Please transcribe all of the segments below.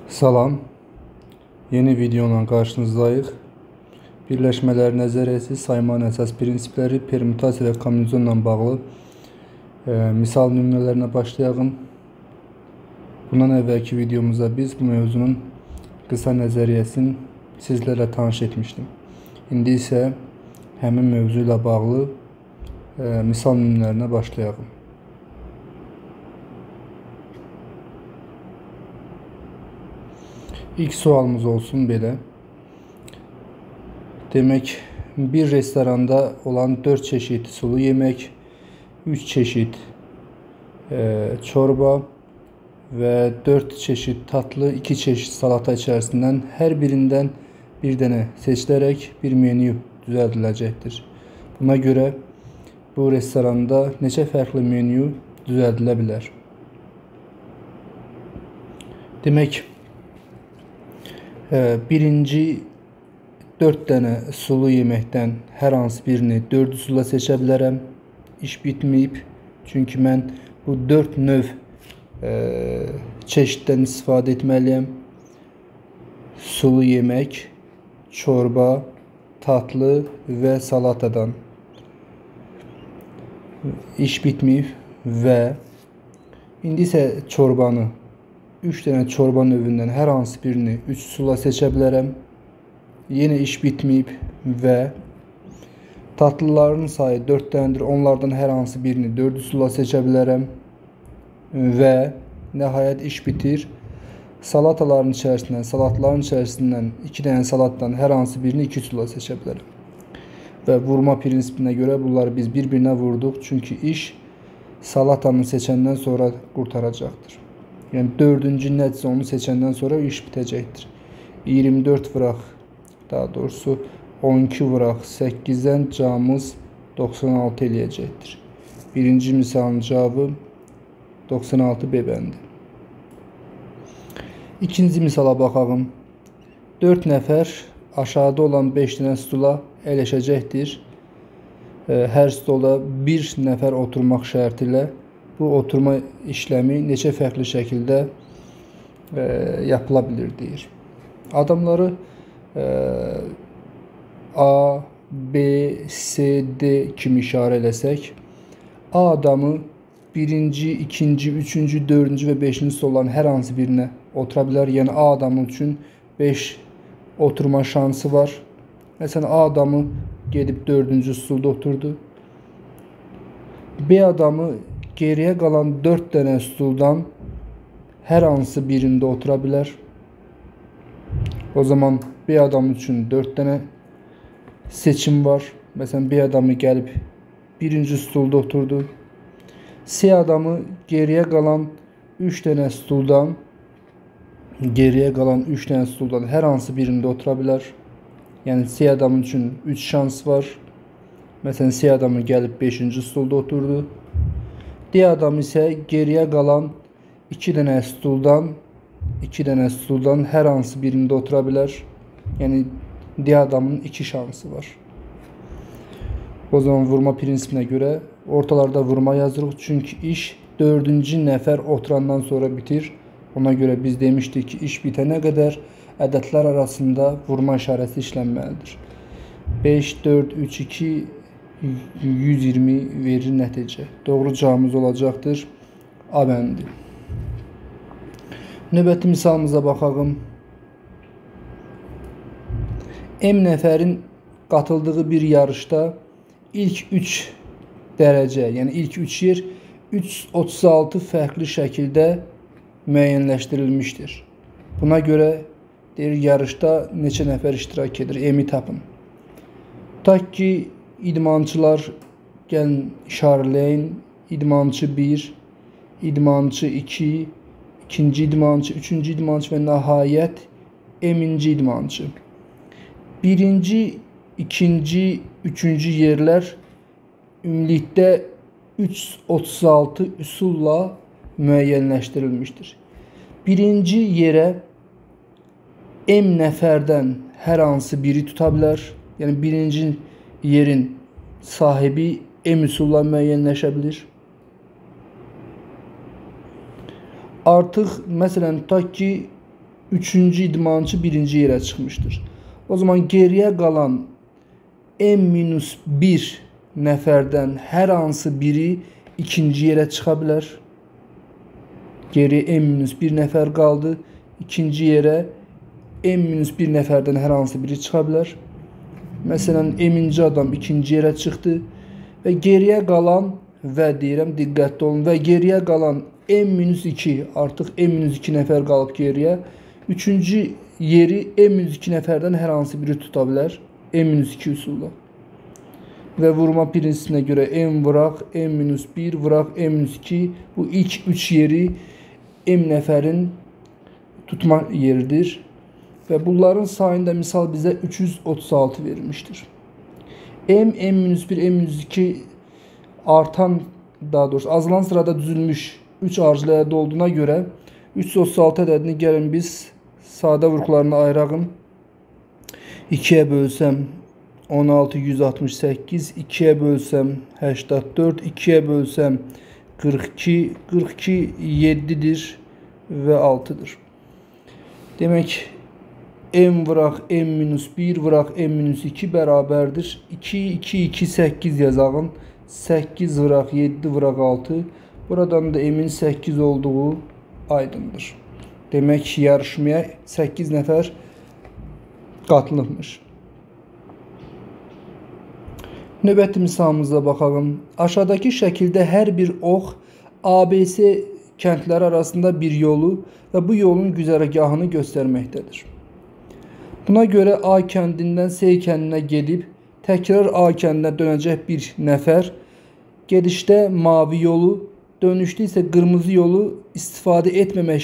Salam, yeni videoyla qarşınızdayıq. Birləşmələr nəzəriyyəsi, saymanın əsas prinsipləri, permutasiya və kombinatsiyonla bağlı misal nümunələrinə başlayalım. Bundan əvvəlki videomuzda biz bu mövzunun qısa nəzəriyyəsini sizlərlə tanış etmişdim. İndi isə həmin mövzu ilə bağlı misal nümunələrinə başlayalım. İlk sualımız olsun belə. Demək, bir restoranda olan 4 çeşit sulu yemək, 3 çeşit çorba və 4 çeşit tatlı, 2 çeşit salata içərisindən hər birindən bir dənə seçilərək bir menyu düzəldiləcəkdir. Buna görə bu restoranda neçə fərqli menyu düzəldilə bilər? Demək, birinci 4 dənə sulu yeməkdən hər hansı birini 4 üsulla seçə bilərəm. İş bitməyib. Çünki mən bu 4 növ çeşiddən istifadə etməliyəm. Sulu yemək, çorba, tatlı və salatadan. İş bitməyib və indi isə çorbanı 3 dənə çorba növündən hər hansı birini 3 üsulla seçə bilərəm. Yenə iş bitməyib və tatlıların sayı 4 dənədir. Onlardan hər hansı birini 4 üsulla seçə bilərəm və nəhayət iş bitir. Salatların içərisindən 2 dənə salatdan hər hansı birini 2 üsulla seçə bilərəm. Və vurma prinsipinə görə bunları biz bir-birinə vurduq. Çünki iş salatanı seçəndən sonra qurtaracaqdır. Yəni 4-cü nəticə onu seçəndən sonra iş bitəcəkdir. 24 vuraq, daha doğrusu 12 vuraq 8-dən cavabımız 96 eləyəcəkdir. Birinci misalın cavabı 96 B bəndi. İkinci misala baxalım. 4 nəfər aşağıda olan 5 dənə stula əyləşəcəkdir. Hər stula 1 nəfər oturmaq şərti ilə bu oturma işləmi neçə fərqli şəkildə yapıla bilir deyir. Adamları A, B, C, D kimi işarə eləsək, A adamı 1-ci, 2-ci, 3-cü, 4-cü və 5-ci stolların hər hansı birinə otura bilər. Yəni A adamı üçün 5 oturma şansı var. Məsələn, A adamı gedib 4-cü stolda oturdu. B adamı geriyə qalan 4 dənə stuldan hər hansı birində otura bilər. O zaman B adamı üçün 4 dənə seçim var. Məsələn, B adamı gəlib 1-ci stulda oturdu. C adamı geriyə qalan 3 dənə stuldan hər hansı birində otura bilər. Yəni C adamı üçün 3 şans var. Məsələn, C adamı gəlib 5-ci stulda oturdu. D adam isə geriyə qalan 2 dənə stuldan hər hansı birində otura bilər. Yəni D adamın 2 şansı var. O zaman vurma prinsipinə görə ortalarda vurma yazırıq. Çünki iş 4-cü nəfər oturandan sonra bitir. Ona görə biz demişdik ki, iş bitənə qədər ədədlər arasında vurma işarəsi işlənməlidir. 5, 4, 3, 2 120 verir nəticə. Doğru cavabımız olacaqdır A bəndi. Növbəti misalımıza baxalım. M nəfərin qatıldığı bir yarışda ilk 3 dərəcə, yəni ilk 3 yer 336 fərqli şəkildə müəyyənləşdirilmişdir. Buna görə deyir, yarışda neçə nəfər iştirak edir? M-i tapın. Tutaq ki, idmançılar gəlin işarələyin. İdmançı 1, idmançı 2, ikinci idmançı, üçüncü idmançı və nəhayət M-inci idmançı. Birinci, ikinci, üçüncü yerlər ümumilikdə 336 üsulla müəyyənləşdirilmişdir. Birinci yerə M nəfərdən hər hansı biri tuta bilər. Yəni birinci yerin sahibi M üsulla müəyyənləşə bilir. Artıq məsələn tutaq ki üçüncü idmançı birinci yerə çıxmışdır. O zaman geriyə qalan n-1 nəfərdən hər hansı biri ikinci yerə çıxa bilər. Geriyə n-1 nəfər qaldı. İkinci yerə n-1 nəfərdən hər hansı biri çıxa bilər. Məsələn, m-ci adam ikinci yerə çıxdı və geriyə qalan və deyirəm, diqqətli olun, və geriyə qalan n-2 artıq n-2 nəfər qalıb geriyə. Üçüncü yeri n-2 nəfərdən hər hansı biri tuta bilər. n-2 üsulla. Və vurma prinsisinə görə n vuraq, n-1 vuraq, n-2 bu ilk 3 yeri m nəfərin tutma yeridir. Və bunların sayında misal bizə 336 verilmişdir. n-1, n-2 artan, daha doğrusu azalan sırada düzülmüş 3 ardıcıl ədəd olduğuna görə 336 ədədini gəlin biz sadə vurğularına ayırağım. 2-yə bölsəm 16, 168, 2-yə bölsəm 84, 2-yə bölsəm 42, 42 7-dir və 6-dır. Demək, m vuraq, n-1 vuraq, n-2 bərabərdir. 2, 2, 2, 8 yazağın. 8 vuraq, 7 vuraq, 6. Buradan da m-in 8 olduğu aydındır. Demək, yarışmaya 8 nəfər qatılıbmış. Növbəti misalımıza baxalım. Aşağıdakı şəkildə hər bir ox ABC kəndləri arasında bir yolu və bu yolun güzərgahını göstərməkdədir. Buna görə A kəndindən C kəndinə gedib, təkrar A kəndinə dönəcək bir nəfər, gedişdə mavi yolu, dönüşdə isə qırmızı yolu istifadə etməmək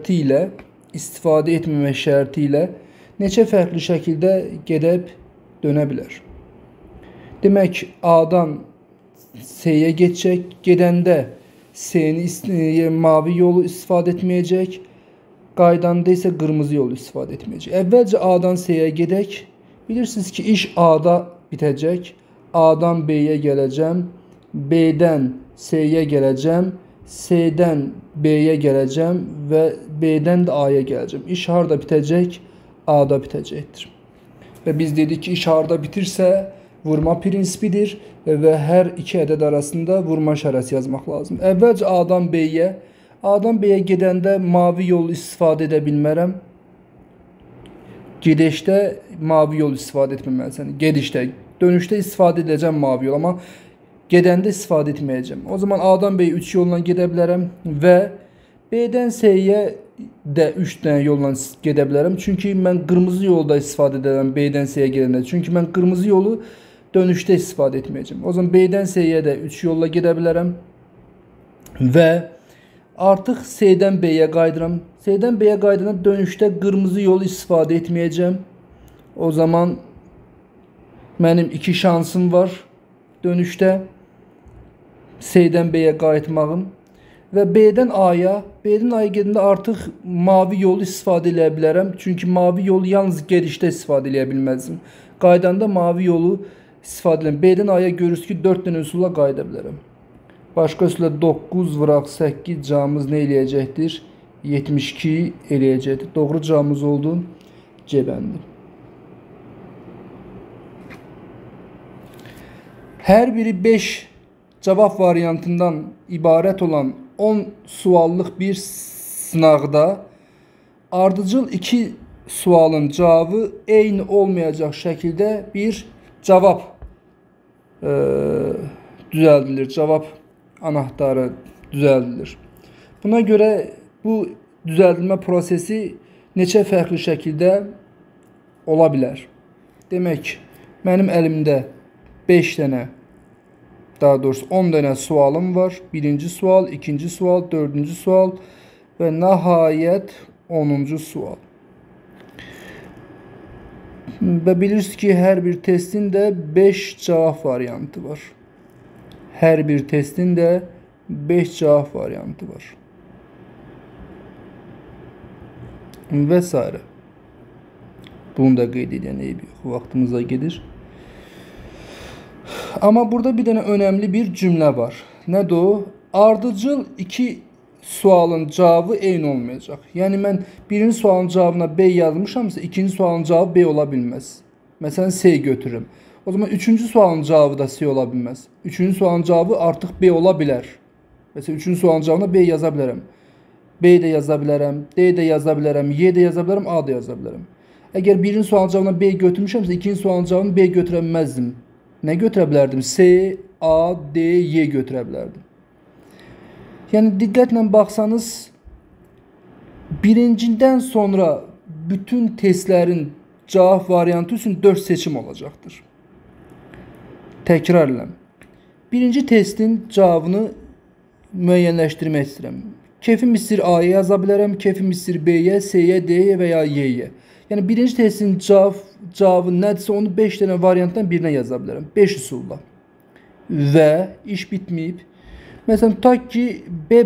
şərti ilə neçə fərqli şəkildə gedib dönə bilər. Demək, A-dan C-yə geçəcək, gedəndə C-ni mavi yolu istifadə etməyəcək, qaydanda isə qırmızı yolu istifadə etməyəcək. Əvvəlcə A-dan C-yə gedək. Bilirsiniz ki, iş A-da bitəcək. A-dan B-yə gələcəm. B-dən C-yə gələcəm. C-dən B-yə gələcəm və B-dən də A-ya gələcəm. İş harada bitəcək? A-da bitəcəkdir. Və biz dedik ki, iş harada bitirsə vurma prinsipidir və hər iki ədəd arasında vurma işarəsi yazmaq lazım. Əvvəlcə A-dan B-yə, A-dan B-yə gedəndə mavi yolu istifadə edə bilmərəm. Gedişdə mavi yolu istifadə etməməlisən. Gedişdə, dönüşdə istifadə edəcəm mavi yol, amma gedəndə istifadə etməyəcəm. O zaman A-dan B-yə 3 yolla gedə bilərəm və B-dən C-yə də 3 dənə yolla gedə bilərəm. Çünki mən qırmızı yolda istifadə edərəm B-dən C-yə gedəndə. Çünki mən qırmızı yolu dönüşdə istifadə etməyəcəm. O zaman B-dən C-yə də 3 yolla gedə bilərəm və artıq C-dən B-yə qayıdıram. C-dən B-yə qaydanda dönüşdə qırmızı yolu istifadə etməyəcəm. O zaman mənim 2 şansım var dönüşdə C-dən B-yə qayıtmağım və B-dən A-ya gedəndə artıq mavi yolu istifadə edə bilərəm. Çünki mavi yolu yalnız gedişdə istifadə edə bilməzdim. Qaydanda mavi yolu istifadə edirəm. B-dən A-ya görürsünüz ki, 4 dənə üsulla qayıda bilərəm. Başqa üsulla 9 vuraq 8 cavabımız nə eləyəcəkdir? 72 eləyəcəkdir. Doğru cavabımız oldu C bəndi. Hər biri 5 cavab variantından ibarət olan 10 suallıq bir sınaqda ardıcıl 2 sualın cavabı eyni olmayacaq şəkildə bir cavab düzəldilir. Cavab anahtarı düzəldilir. Buna görə bu düzəldilmə prosesi neçə fərqli şəkildə ola bilər. Demək, mənim əlimdə 5 dənə, daha doğrusu 10 dənə sualım var. Birinci sual, ikinci sual, dördüncü sual və nəhayət 10-cu sual. Və bilirsiniz ki, hər bir testin də 5 cavab variantı var. Hər bir testin də 5 cavab variantı var. Və s. Bunu da qeyd edən eybi yox, vaxtımıza gedir. Amma burada bir dənə önəmli bir cümlə var. Nədir o? Ardıcıl 2 sualın cavabı eyni olmayacaq. Yəni mən birinci sualın cavabına B yazmışamsa, ikinci sualın cavabı B ola bilməz. Məsələn, C götürürüm. O zaman üçüncü sualın cavabı da C ola bilməz. Üçüncü sualın cavabı artıq B ola bilər. Məsələn, üçüncü sualın cavabına B yaza bilərəm. B də yaza bilərəm, D də yaza bilərəm, Y də yaza bilərəm, A da yaza bilərəm. Əgər birinci sualın cavabına B götürmüşəmsə, ikinci sualın cavabını B götürə bilməzdim. Nə götürə bilərdim? C, A, D, Y götürə bilərdim. Yəni diqqətlə baxsanız, birincidən sonra bütün testlərin cavab variantı üçün 4 seçim olacaqdır. Təkrar edirəm. Birinci testin cavabını müəyyənləşdirmək istəyirəm. Kefim istəyir A-ya yaza bilərəm, kefim istəyir B-yə, C-yə, D-yə və ya Y-yə. Yəni birinci testin cavabı nədirsə onu 5 dənə variantdan birinə yaza bilərəm. 5 üsulla. Və iş bitməyib. Məsələn, tutaq ki, B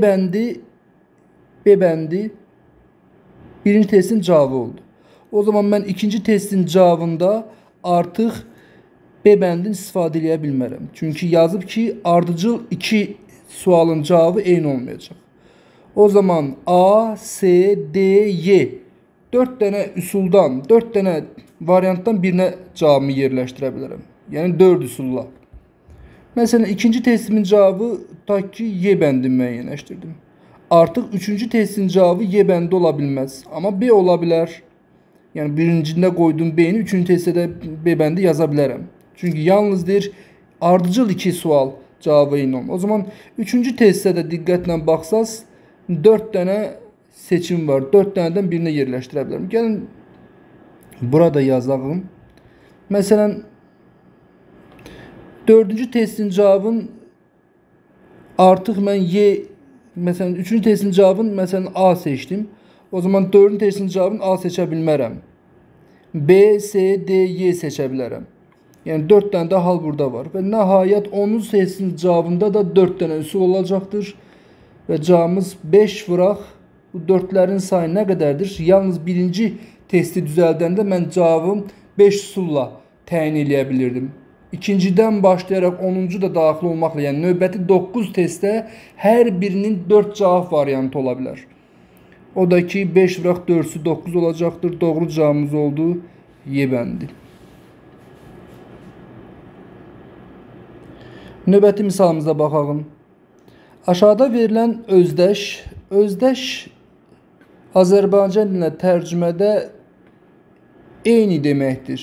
bəndi birinci testin cavabı oldu. O zaman mən ikinci testin cavabında artıq B bəndini istifadə edə bilmərəm. Çünki yazıb ki, ardıcıl 2 sualın cavabı eyni olmayacaq. O zaman A, C, D, Y 4 dənə üsuldan, 4 dənə variantdan birinə cavabımı yerləşdirə bilərəm. Yəni 4 üsulla. Məsələn, ikinci testimin cavabı tutaq ki, Y bəndini müəyyənləşdirdim. Artıq üçüncü testin cavabı Y bəndi ola bilməz. Amma B ola bilər. Yəni birincində qoydum B-ni, üçüncü testdə də B bəndi yaza bilərəm. Çünki yalnız deyir, ardıcıl 2 sual cavabı eyni olmaz. O zaman üçüncü testdə də diqqətlə baxsaz, 4 dənə seçim var. 4 dənədən birinə yerləşdirə bilərəm. Gəlin, burada yazalım. Məsələn, 4-cü testin cavabın artıq mən Y, məsələn, 3-cü testin cavabını məsələn A seçdim. O zaman 4-cü testin cavabını A seçə bilmərəm. B, C, D, Y seçə bilərəm. Yəni 4 dənə də hal burada var. Və nəhayət 10-cu testin cavabında da 4 dənə üsul olacaqdır. Və cavabımız 5 vuraq. Bu 4'lərin sayı nə qədərdir? Yalnız birinci testi düzəldəndə mən cavabım 5 üsulla təyin edə bilirdim. İkincidən başlayaraq 10-cu da daxil olmaqla, yəni növbəti 9 testdə hər birinin 4 cavab variantı ola bilər. O da ki 5 vuraq 4'sü 9 olacaqdır. Doğru cavabımız oldu Y bəndi. Növbəti misalımıza baxalım. Aşağıda verilən özdeş Azərbaycan dilinə tərcümədə eyni deməkdir.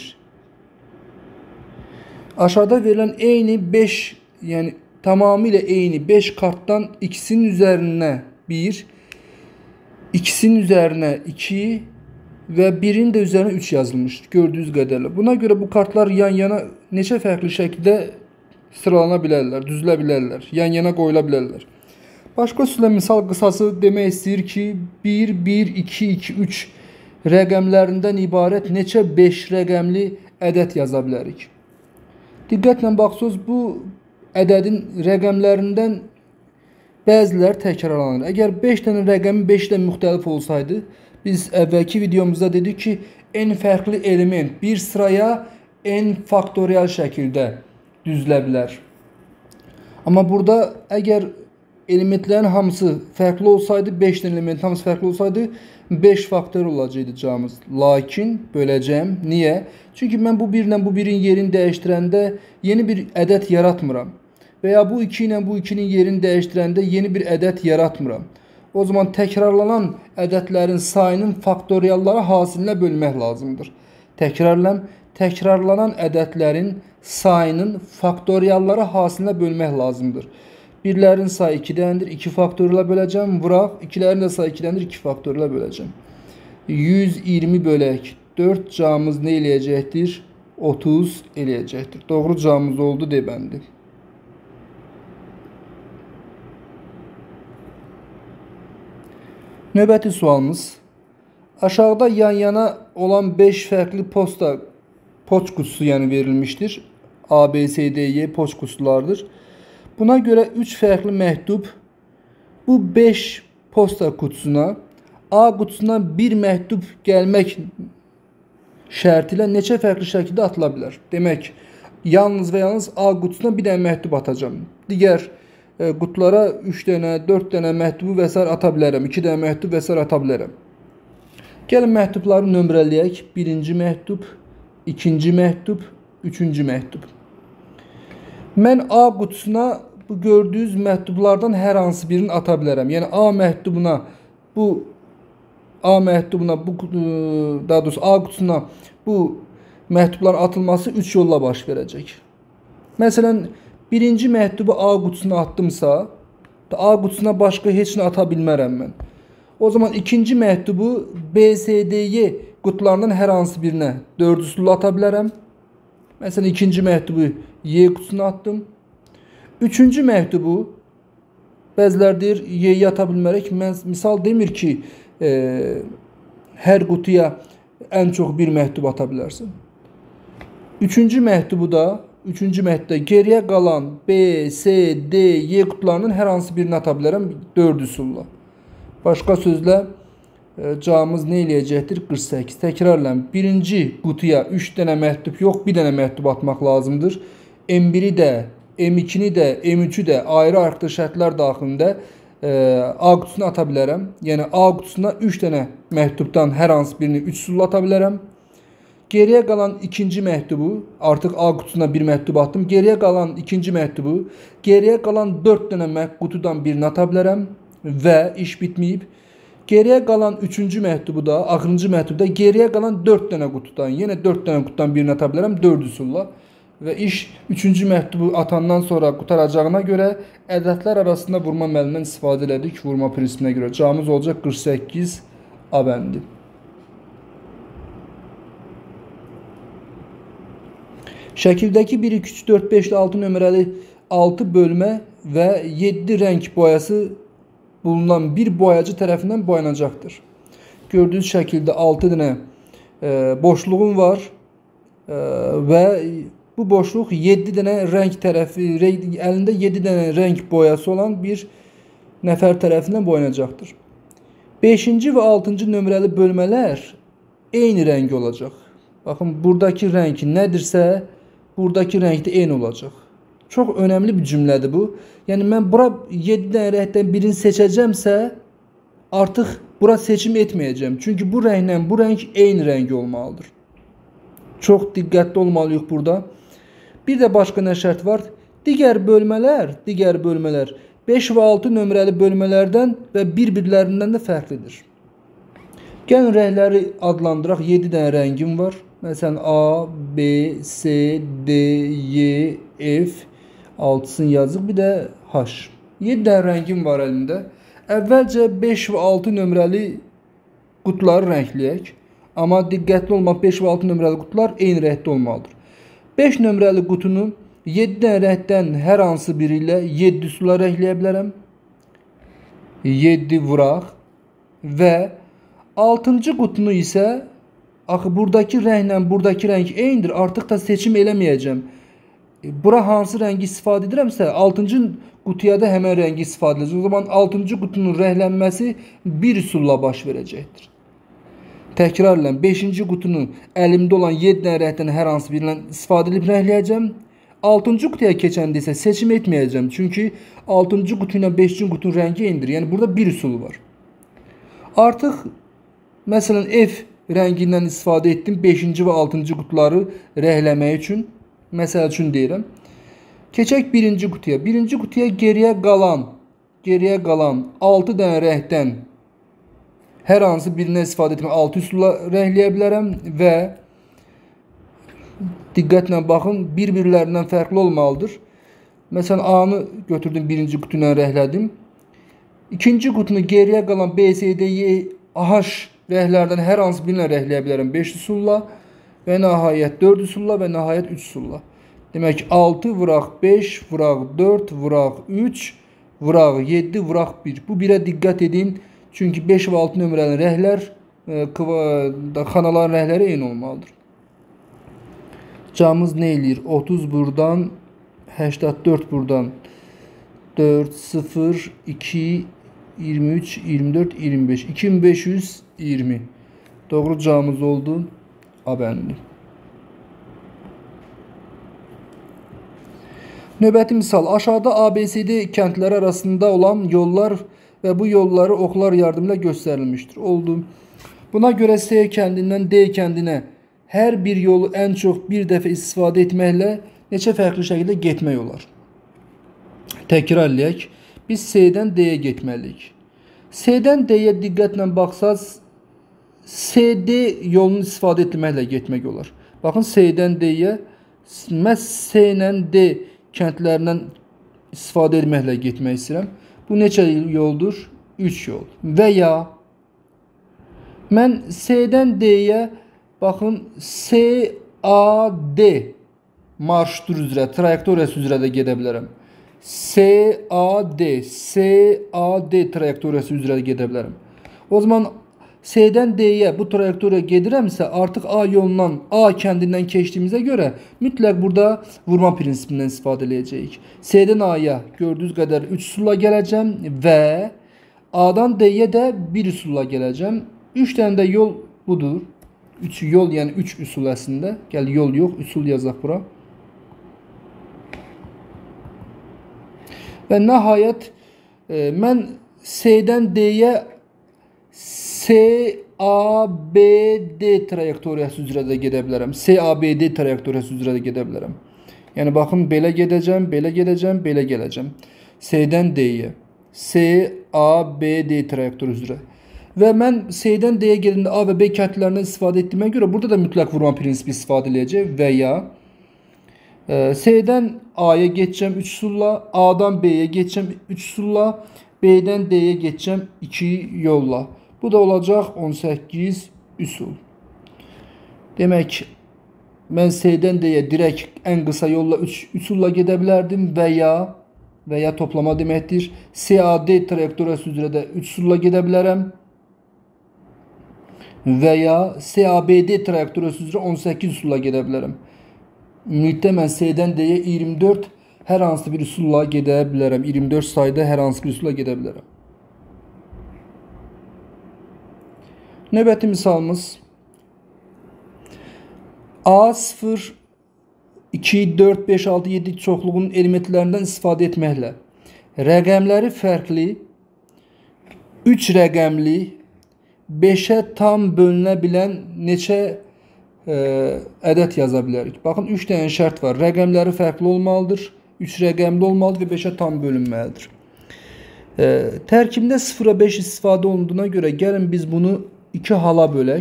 Aşağıda verilən eyni 5, yəni tamamilə eyni 5 kartdan ikisinin üzərinə 1, ikisinin üzərinə 2 və birin də üzərinə 3 yazılmışdır. Gördüyünüz qədərlə. Buna görə bu kartlar yan-yana neçə fərqli şəkildə sıralana bilərlər, düzülə bilərlər, yan-yana qoyula bilərlər. Başqa sözlə misal qısası demək istəyir ki, 1, 1, 2, 2, 3 rəqəmlərindən ibarət neçə 5 rəqəmli ədəd yaza bilərik. Diqqətlə baxsınız, bu ədədin rəqəmlərindən bəziləri təkrarlanır. Əgər 5 dənə rəqəmin 5 də müxtəlif olsaydı, biz əvvəlki videomuzda dedik ki, n fərqli element bir sıraya n faktorial şəkildə düzülə bilər. Amma burada əgər elementlərin hamısı fərqli olsaydı, 5 dənə element hamısı fərqli olsaydı, 5 faktorial olacaqdı cavabımız. Lakin böləcəm. Niyə? Çünki mən bu 1 ilə bu 1-in yerini dəyişdirəndə yeni bir ədəd yaratmıram. Və ya bu 2 ilə bu 2-nin yerini dəyişdirəndə yeni bir ədəd yaratmıram. O zaman təkrarlanan ədədlərin sayının faktorialları hasilinə bölmək lazımdır. Təkrarlam, təkrarlanan ədədlərin sayının faktorialları hasilinə bölmək lazımdır. Birlərin sayı 2-dəndir, 2 faktoriala böləcəm. Vuraq, ikilərin də sayı 2-dəndir, 2 faktoriala böləcəm. 120 bölək 4 cavabımız nə eləyəcəkdir? 30 eləyəcəkdir. Doğru cavabımız oldu D bəndi. Növbəti sualımız. Aşağıda yan-yana olan 5 fərqli poçt qutusu yəni verilmişdir. A, B, C, D, Y poçt qutusulardır. Buna görə 3 fərqli məktub bu 5 posta qutusuna, A qutusuna bir məktub gəlmək şərti ilə neçə fərqli şəkildə atıla bilər? Demək, yalnız və yalnız A qutusuna bir dənə məktub atacağım. Digər qutulara 3 dənə, 4 dənə məktubu və s. ata bilərəm. 2 dənə məktub və s. ata bilərəm. Gəlin məktubları nömrələyək. Birinci məktub, ikinci məktub, üçüncü məktub. Mən A qutusuna bu gördüyünüz məktublardan hər hansı birini ata bilərəm. Yəni A məktubuna daha doğrusu A qutusuna bu məktubların atılması 3 yolla baş verəcək. Məsələn, birinci məktubu A qutusuna attımsa, A qutusuna başqa heç nə ata bilmərəm mən. O zaman ikinci məktubu B, C, D, Y qutularından hər hansı birinə 4 üsulla ata bilərəm. Məsələn, ikinci məktubu Y qutusuna attım. Üçüncü məktubu bəziləri deyir Y-yə ata bilmərək. Misal demir ki, hər qutuya ən çox bir məktub ata bilərsən. Üçüncü məktubda geriyə qalan B, C, D, Y qutularının hər hansı birini ata bilərəm 4 üsulla. Başqa sözlə cavabımız nə eləyəcəkdir? 48. Təkrarlayın. Birinci qutuya 3 dənə məktub yox, 1 dənə məktub atmaq lazımdır. M1-i də, M2-ni də, M3-ü də ayrı-ayrı şərtlər daxilində A qutusuna ata bilərəm. Yəni A qutusuna 3 dənə məktubdan hər hansı birini 3 üsulla ata bilərəm. Geriyə qalan ikinci məktubu, artıq A qutusuna bir məktub attım. Geriyə qalan ikinci məktubu, geriyə qalan 4 dənə qutudan birini ata bilərəm və iş bitməyib. Geriyə qalan üçüncü məktubu da, axırıncı məktubda geriyə qalan 4 dənə qutudan, yenə 4 dənə qutudan birini ata bilərəm 4 üsulla. Və iş üçüncü məktubu atandan sonra qutaracağına görə ədədlər arasında vurma əməlindən istifadə elədik vurma prinsipinə görə. Cavabımız olacaq 48 A bəndi. Şəkildəki 1, 2, 3, 4, 5, 6 nömrəli 6 bölmə və 7 rəng boyası bulunan bir boyacı tərəfindən boyanacaqdır. Gördüyünüz şəkildə 6 dənə boşluğum var və bu boşluq 7 dənə rəng tərəfi, əlində 7 dənə rəng boyası olan bir nəfər tərəfindən boyanacaqdır. 5-ci və 6-cı nömrəli bölmələr eyni rəng olacaq. Baxın, buradakı rəng nədirsə, buradakı rəng də eyni olacaq. Çox önəmli bir cümlədir bu. Yəni, mən bura 7 dənə rəngdən birini seçəcəmsə, artıq bura seçim etməyəcəm. Çünki bu rənglə bu rəng eyni rəng olmalıdır. Çox diqqətli olmalıyıq burada. Bir də başqa nə şərt var? Digər bölmələr 5 və 6 nömrəli bölmələrdən və bir-birlərindən də fərqlidir. Gəlin rəngləri adlandıraq. 7 dənə rəngim var. Məsələn, A, B, C, D, Y, F, 6-sını yazıq, bir də H. 7 dənə rəngim var əlində. Əvvəlcə 5 və 6 nömrəli qutuları rəngləyək. Amma diqqətli olmaq, 5 və 6 nömrəli qutular eyni rəngdə olmalıdır. 5 nömrəli qutunu 7 dənə rəngdən hər hansı biri ilə 7 üsulla rəngləyə bilərəm. 7 vuraq və 6-cı qutunu isə axı buradakı rənglə buradakı rəng eynidir. Artıq da seçim eləməyəcəm. Bura hansı rəngi istifadə edirəmsə 6-cı qutuya da həmən rəngi istifadə edəcəm. O zaman 6-cı qutunun rənglənməsi 1 üsulla baş verəcəkdir. Təkrarlayın, 5-ci qutunu əlimdə olan 7 dənə rəngdən hər hansı birindən istifadə edib rəngləyəcəm. 6-cı qutuya keçəndə isə seçim etməyəcəm. Çünki 6-cı qutu ilə 5-ci qutunun rəngi eynidir. Yəni burada bir üsul var. Artıq məsələn F rəngindən istifadə etdim 5-ci və 6-cı qutuları rəngləmək üçün. Məsəl üçün deyirəm. Keçək birinci qutuya. Birinci qutuya geriyə qalan 6 dənə rəngdən hər hansı birinə istifadə etmək 6 üsulla rəngləyə bilərəm və diqqətlə baxın, bir-birlərindən fərqli olmalıdır. Məsələn, A-nı götürdüm, birinci qutu ilə rənglədim. İkinci qutunu geriyə qalan B, C, D, Y, H rənglərdən hər hansı birinə rəngləyə bilərəm 5 üsulla və nəhayət 4 üsulla və nəhayət 3 üsulla. Demək, 6 vuraq 5, vuraq 4, vuraq 3, vuraq 7, vuraq 1. Bu 1-ə diqqət edin. Çünki 5 və 6 nömrəli rənglər, xanaların rəngləri eyni olmalıdır. Cavabımız nə eləyir? 30 buradan, 84 buradan, 4, 0, 2, 23, 24, 25. 2520. Doğru cavabımız oldu. A bəndi. Növbəti misal, aşağıda ABCD kəndləri arasında olan yollar və bu yolları oxlar yardımıyla göstərilmişdir. Oldu. Buna görə C kəndindən D kəndinə hər bir yolu ən çox bir dəfə istifadə etməklə neçə fərqli şəkildə getmək olar? Təkrar eləyək. Biz C-dən D-yə getməliyik. C-dən D-yə diqqətlə baxsaz, CD yolunu istifadə etməklə getmək olar. Baxın, C-dən D-yə məhz C ilə D kəndlərindən istifadə etməklə getmək istəyirəm. Bu neçə yoldur? 3 yol. Və ya mən C-dən D-yə baxın, C-A-D marşrutu üzrə, trayektoriyası üzrə də gedə bilərəm. C-A-D trayektoriyası üzrə də gedə bilərəm. O zaman C-dən D-yə bu trayektoriya gedirəmsə, artıq A yolundan, A kəndindən keçdiyimizə görə mütləq burada vurma prinsipindən istifadə edəcəyik. C-dən A-ya gördüyünüz qədər 3 üsulla gələcəm və A-dan D-yə də 1 üsulla gələcəm. 3 dənə də yol budur. 3 yol, yəni 3 üsul əslində. Gəl, yol yox, üsul yazaq bura. Və nəhayət mən C-dən D-yə C-A-B-D trayektoriyası üzrə də gedə bilərəm. C-A-B-D trayektoriyası üzrə də gedə bilərəm. Yəni baxın, belə gedəcəm, belə gedəcəm, belə gələcəm. C-dən D-yə C-A-B-D trayektoriyası üzrə. Və mən C-dən D-yə gedəndə A və B kəndlərindən istifadə etdiyimə görə burada da mütləq vurma prinsipi istifadə edəcək və ya C-dən A-ya geçəcəm 3 üsulla, A-dan B-yə geçəcəm 3 üsulla, B-dən D-yə geçəcəm 2 yolla. Bu da olacaq 18 üsul. Demək, mən C-dən D-yə direkt ən qısa yolla 3 üsulla gedə bilərdim və ya toplama deməkdir. C-A-D trayektoriyası üzrə də 3 üsulla gedə bilərəm. Və ya C-A-B-D trayektoriyası üzrə 18 üsulla gedə bilərəm. Ümumilikdə mən C-dən D-yə 24 hər hansı bir üsulla gedə bilərəm. 24 sayda hər hansı bir üsulla gedə bilərəm. Növbəti misalımız A0, 2, 4, 5, 6, 7 çoxluğunun elementlərindən istifadə etməklə rəqəmləri fərqli 3 rəqəmli 5-ə tam bölünə bilən neçə ədəd yaza bilərik. Baxın, 3 dənə şərt var. Rəqəmləri fərqli olmalıdır, 3 rəqəmli olmalıdır və 5-ə tam bölünməlidir. Tərkibində 0-a 5 istifadə olunduğuna görə gəlin biz bunu 2 hala bölək.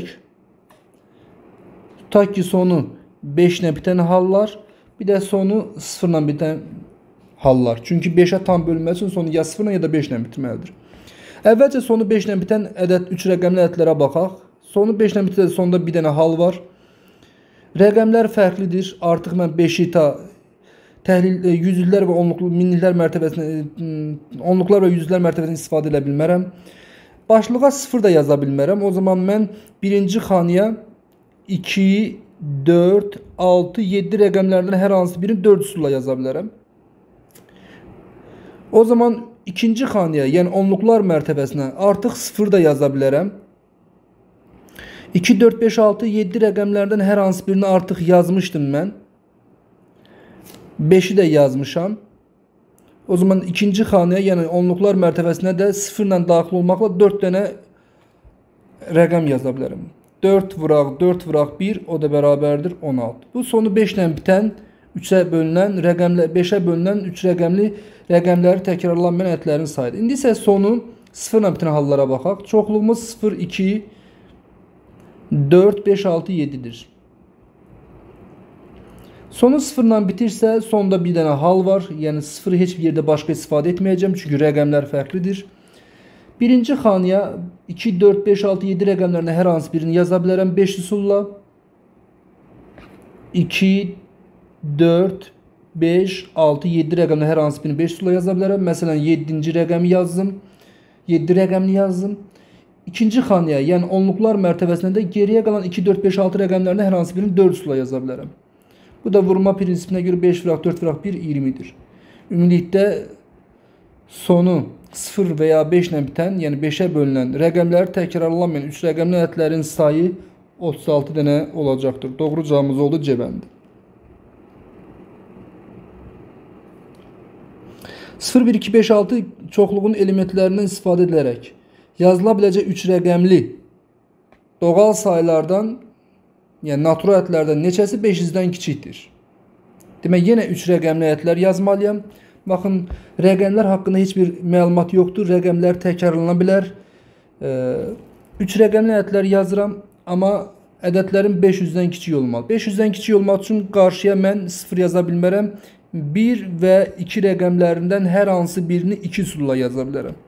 Tutaq ki, sonu 5 ilə bitən hallar, bir də sonu 0 ilə bitən hallar. Çünki 5-ə tam bölünməsi üçün sonu ya 0 ilə ya da 5 ilə bitməlidir. Əvvəlcə sonu 5 ilə bitən ədəd 3 rəqəmli ədədlərə baxaq. Sonu 5 ilə bitən sonda bir dənə hal var. Rəqəmlər fərqlidir. Artıq mən 5-i ta təhlil yüzlər və minliklər mərtəbəsində, onluqlar və yüzlər mərtəbəsində istifadə edə bilmərəm. Başlığa 0 da yaza bilmərəm. O zaman mən birinci xanaya 2, 4, 6, 7 rəqəmlərdən hər hansı birini 4 üsulla yaza bilərəm. O zaman ikinci xanaya, yəni onluqlar mərtəbəsinə artıq 0 da yaza bilərəm. 2, 4, 5, 6, 7 rəqəmlərdən hər hansı birini artıq yazmışdım mən. 5-i də yazmışam. O zaman ikinci xanaya, yəni onluqlar mərtəbəsinə də 0 ilə daxil olmaqla 4 dənə rəqəm yaza bilərəm. 4 vuraq 4 vuraq 1, o da bərabərdir 16. Bu sonu 5 ilə bitən 3-ə bölünən rəqəmlər, 5-ə bölünən 3 rəqəmli rəqəmləri təkrarlanmayan ədədlərin sayıdır. İndi isə sonu 0 ilə bitən hallara baxaq. Çoxluğumuz 0, 2, 4, 5, 6, 7-dir. Sonu 0 ilə bitirsə, sonda bir dənə hal var. Yəni 0-ı heç bir yerdə başqa istifadə etməyəcəm. Çünki rəqəmlər fərqlidir. Birinci xanaya 2, 4, 5, 6, 7 rəqəmlərinə hər hansı birini yaza bilərəm 5 üsulla. 2, 4, 5, 6, 7 rəqəmlə hər hansı birini 5 üsulla yaza bilərəm. Məsələn, 7-ci rəqəmi yazdım. 7 rəqəmini yazdım. İkinci xanaya, yəni onluqlar mərtəbəsində də geriyə qalan 2, 4, 5, 6 rəqəmlərinə hər hansı birini 4 üsulla yaza bilərəm. Bu da vurma prinsipinə görə 5 vuraq 4 vuraq 1, 20-dir. Ümumilikdə sonu 0 və ya 5 ilə bitən, yəni 5-ə bölünən rəqəmləri təkrarlanmayan 3 rəqəmli ədədlərin sayı 36 dənə olacaqdır. Doğru cavabımız oldu C bəndi. 0, 1, 2, 5, 6 çoxluğun elementlerindən istifadə edilərək yazıla biləcək 3 rəqəmli doğal saylardan, yəni natural ədədlərdən neçəsi 500-dən kiçikdir? Demək, yenə 3 rəqəmli ədədlər yazmalıyam. Baxın, rəqəmlər haqqında heç bir məlumat yoxdur. Rəqəmlər təkrarlana bilər. 3 rəqəmli ədədlər yazıram, amma ədədlərin 500-dən kiçik olmalı. 500-dən kiçik olmaq üçün qarşıya mən 0 yaza bilmərəm. 1 və 2 rəqəmlərindən hər hansı birini 2 üsulla yaza bilərəm.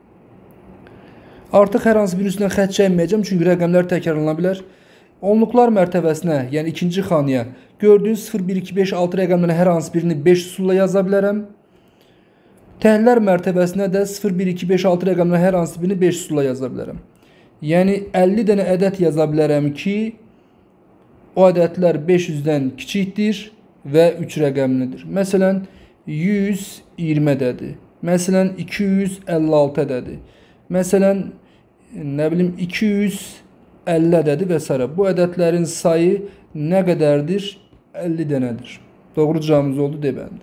Artıq hər hansı bir üstündən xətt çəkməyəcəm, çünki rəqəmlər təkrarlana bilər. Onluqlar mərtəbəsinə, yəni ikinci xanaya gördüyünüz 0, 1, 2, 5, 6 rəqəmlərin hər hansı birini 5 üsulla yaza bilərəm. Təhllər mərtəbəsinə də 0, 1, 2, 5, 6 rəqəmlərin hər hansı birini 5 üsulla yaza bilərəm. Yəni 50 dənə ədəd yaza bilərəm ki, o ədədlər 500-dən kiçikdir və 3 rəqəmlidir. Məsələn, 120 ədədi. Məsələn, 256 ədədi. Məsələn, nə bilim 250 ədədi və s. Bu ədədlərin sayı nə qədərdir? 50 dənədir. Doğru cavabımız oldu deməlidir.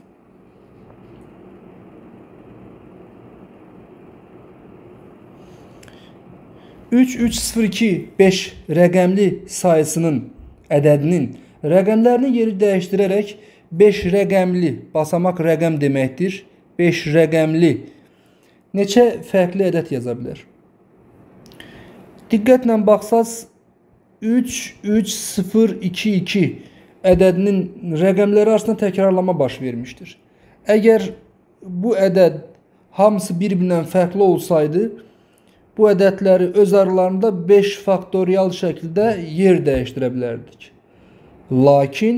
3302-5 rəqəmli sayısının ədədinin rəqəmlərini yeri dəyişdirərək 5 rəqəmli basamaq rəqəm deməkdir. 5 rəqəmli neçə fərqli ədəd yaza bilər? Diqqətlə baxsaz 33022 ədədinin rəqəmləri arasında təkrarlama baş vermişdir. Əgər bu ədəd hamısı bir-birindən fərqli olsaydı, bu ədədləri öz aralarında 5 faktorial şəkildə yer dəyişdirə bilərdik. Lakin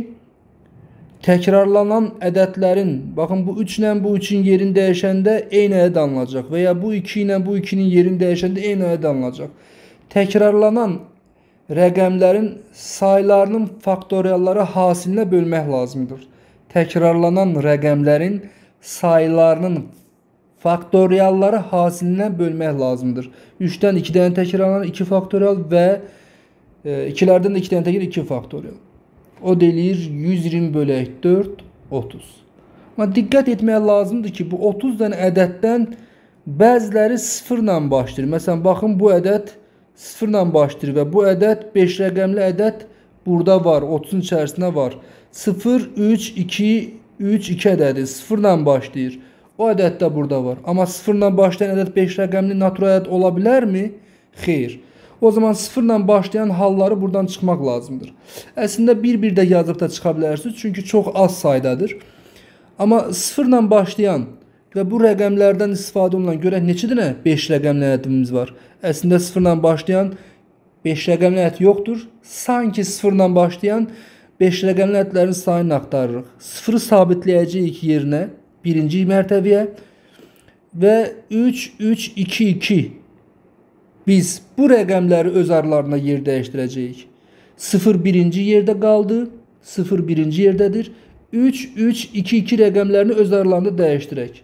təkrarlanan ədədlərin, baxın bu 3 ilə bu 3-ün yerini dəyişəndə eyni ədəd alınacaq və ya bu 2 ilə bu 2-nin yerini dəyişəndə eyni ədəd alınacaq. Təkrarlanan rəqəmlərin saylarının faktorialları hasilinə bölmək lazımdır. Təkrarlanan rəqəmlərin saylarının faktorialları hasilinə bölmək lazımdır. 3-dən 2 dənə təkrarlanan 2 faktorial və 2-lərdən də 2 dənə təkrarlanan 2 faktorial. O deyilir 120 bölək 4, 30. Amma diqqət etmək lazımdır ki, bu 30 dənə ədəddən bəziləri 0 ilə başlayır. Məsələn, baxın bu ədəd 0 ilə başlayır və bu ədəd 5 rəqəmli ədəd burada var, 30-un içərisində var. 0, 3, 2, 3, 2 ədədi 0 ilə başlayır. O ədəd də burada var. Amma 0 ilə başlayan ədəd 5 rəqəmli natural ədəd ola bilərmi? Xeyr. O zaman 0 ilə başlayan halları buradan çıxmaq lazımdır. Əslində bir-bir də yazıb da çıxa bilərsiniz, çünki çox az saydadır. Amma 0 ilə başlayan və bu rəqəmlərdən istifadə olunan görək neçə dənə 5 rəqəmli ədədimiz var. Əslində 0 ilə başlayan 5 rəqəmli ədəd yoxdur. Sanki 0 ilə başlayan 5 rəqəmli ədədlərin sayını axtarırıq. 0-ı sabitləyəcəyik yerinə, birinci mərtəbəyə və 3, 3, 2, 2 biz bu rəqəmləri öz aralarına yer dəyişdirəcəyik. 0 birinci yerdə qaldı, 0 birinci yerdədir. 3, 3, 2, 2 rəqəmlərini öz aralarında dəyişdirək.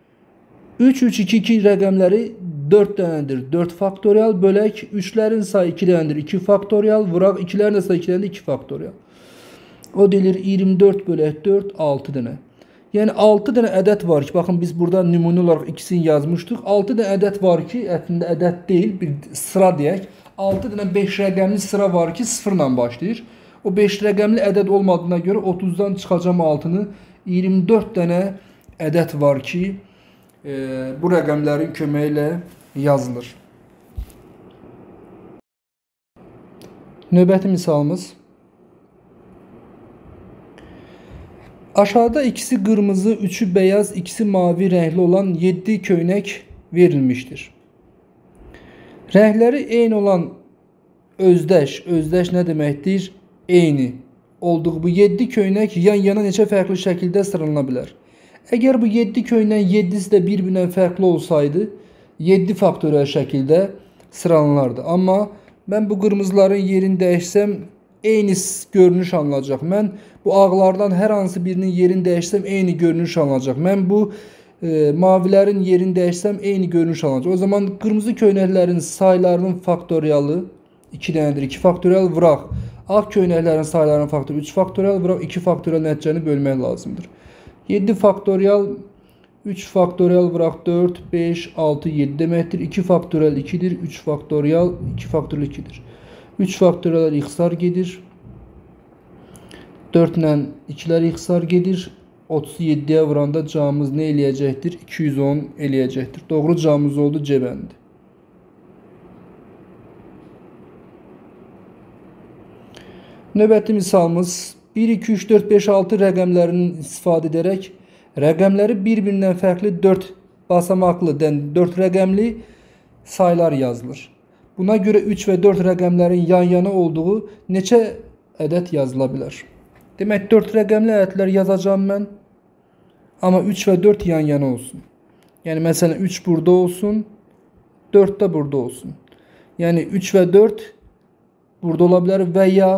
3, 3, 2, 2 rəqəmləri 4 dənədir, 4 faktorial bölək. 3-lərin sayı 2 dənədir, 2 faktorial vuraq. 2-lərin sayı 2 dənədir, 2 faktorial. O deyilir 24 bölək 4, 6 dənə. Yəni 6 dənə ədəd var ki, baxın biz burada nümunə olaraq ikisini yazmışdıq. 6 dənə ədəd var ki, əslində ədəd deyil, bir sıra deyək. 6 dənə 5 rəqəmli sıra var ki, 0 ilə başlayır. O 5 rəqəmli ədəd olmadığına görə 30-dan çıxacam 6-nı. 24 dənə ədəd var ki, bu rəqəmlərin köməyi ilə yazılır. Növbəti misalımız. Aşağıda ikisi qırmızı, üçü beyaz, ikisi mavi rəngli olan 7 köynək verilmişdir. Rəngləri eyni olan özdeş nə deməkdir? Eyni olduğu bu 7 köynək yan-yana neçə fərqli şəkildə sıralana bilər? Əgər bu 7 köynəyin 7-si də bir-birindən fərqli olsaydı, 7 faktorial şəkildə sıralanardı. Amma mən bu qırmızıların yerini dəyişsəm, eyni görünüş alınacaq. Mən bu ağlardan hər hansı birinin yerini dəyişsəm, eyni görünüş alınacaq. Mən bu mavilərin yerini dəyişsəm, eyni görünüş alınacaq. O zaman qırmızı köynəklərin saylarının faktorialı 2 dənədir, 2 faktorial vuraq. Ağ köynəklərin saylarının faktorialı 3 faktorial vuraq, 2 faktorial nəticəni bölmək lazımdır. 7 faktorial 3 faktorial vuraq 4, 5, 6, 7 deməkdir. 2 faktorial 2'dir. 3 faktorial 2 faktorial 2'dir. 3 faktorial ixtisar gedir. 4 ilə 2'lər ixtisar gedir. 37'yə vuranda cavabımız nə eləyəcəkdir? 210 eləyəcəkdir. Doğru cavabımız oldu C bəndi. Növbəti misalımız 1, 2, 3, 4, 5, 6 rəqəmlərini istifadə edərək rəqəmləri bir-birindən fərqli 4 basamaqlı, 4 rəqəmli saylar yazılır. Buna görə 3 və 4 rəqəmlərin yan-yana olduğu neçə ədəd yazıla bilər? Demək 4 rəqəmli ədədlər yazacağım mən. Amma 3 və 4 yan-yana olsun. Yəni məsələn 3 burada olsun, 4 də burada olsun. Yəni 3 və 4 burada ola bilər və ya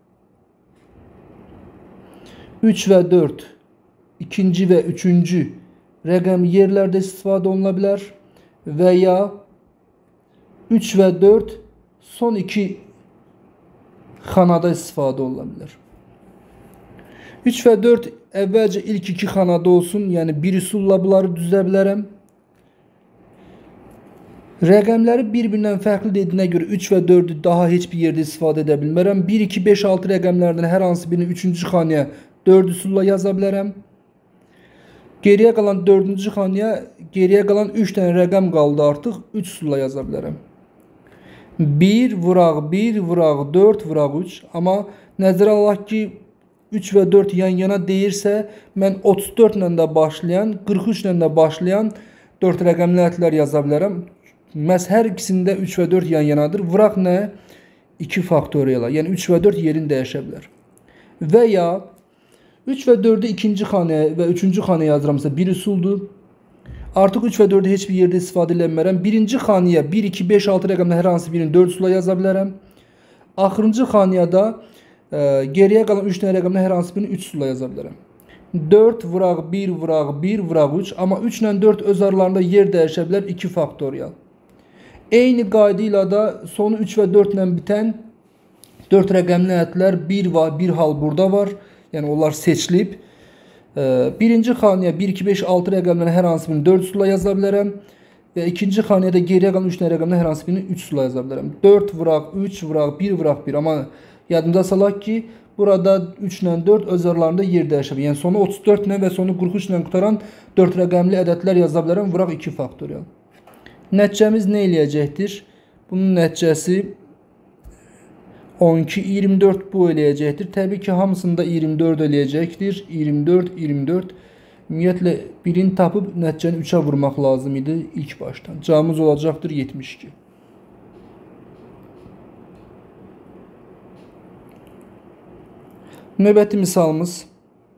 3 və 4 ikinci və üçüncü rəqəm yerlərdə istifadə oluna bilər və ya 3 və 4 son 2 xanada istifadə oluna bilər. 3 və 4 əvvəlcə ilk 2 xanada olsun, yəni bir üsulla bunları düzə bilərəm. Rəqəmləri bir-birindən fərqli dediyinə görə 3 və 4'ü daha heç bir yerdə istifadə edə bilmərəm. 1, 2, 5, 6 rəqəmlərdən hər hansı birini 3-cü xanaya 4 üsulla yaza bilərəm. Geriyə qalan 4-cü xanaya geriyə qalan 3 dənə rəqəm qaldı artıq 3 üsulla yaza bilərəm. 1 vuraq 1 vuraq 4 vuraq 3. Amma nəzərə alaq ki 3 və 4 yan-yana deyirsə mən 34 ilə də başlayan 43 ilə də başlayan 4 rəqəmli ədədlər yaza bilərəm. Məhz hər ikisində 3 və 4 yan-yanadır. Vuraq nə? 2 faktoriala. Yəni 3 və 4 yerini dəyişə bilər. Və ya 3 və 4'ü ikinci xanaya və üçüncü xanaya yazıramsa bir üsuldur. Artıq 3 və 4'ü heç bir yerdə istifadə eləmərəm. Birinci xanaya 1, 2, 5, 6 rəqəmlə hər hansı birini 4 üsulla yaza bilərəm. Axırıncı xanaya da geriyə qalan 3 dənə rəqəmlə hər hansı birini 3 üsulla yaza bilərəm. 4 vuraq 1 vuraq 1 vuraq 3. Amma 3 ilə 4 öz aralarında yer dəyişə bilər 2 faktorial. Eyni qayda ilə də sonu 3 və 4 ilə bitən 4 rəqəmli ədədlər bir hal burada var. Yəni onlar seçilib. Birinci xanaya 1, 2, 5, 6 rəqəmlərin hər hansı birini 4 üsulla yaza bilərəm. Və ikinci xanaya da geriyə qalan 3 dənə rəqəmlərin hər hansı birini 3 üsulla yaza bilərəm. 4 vuraq 3 vuraq 1 vuraq 1. Amma yadımda salaq ki burada 3 ilə 4 öz aralarında yer dəyişir. Yəni sonu 34 ilə və sonu 43 ilə qutaran 4 rəqəmli ədədlər yaza bilərəm. Vuraq 2 faktorial. Nəticəmiz nə eləyəcəkdir? Bunun nəticəsi 12, 24 bu eləyəcəkdir. Təbii ki, hamısında 24 eləyəcəkdir. 24, 24. Ümumiyyətlə, birini tapıb nəticəni 3'ə vurmaq lazım idi ilk başdan. Cavabımız olacaqdır 72. Növbəti misalımız.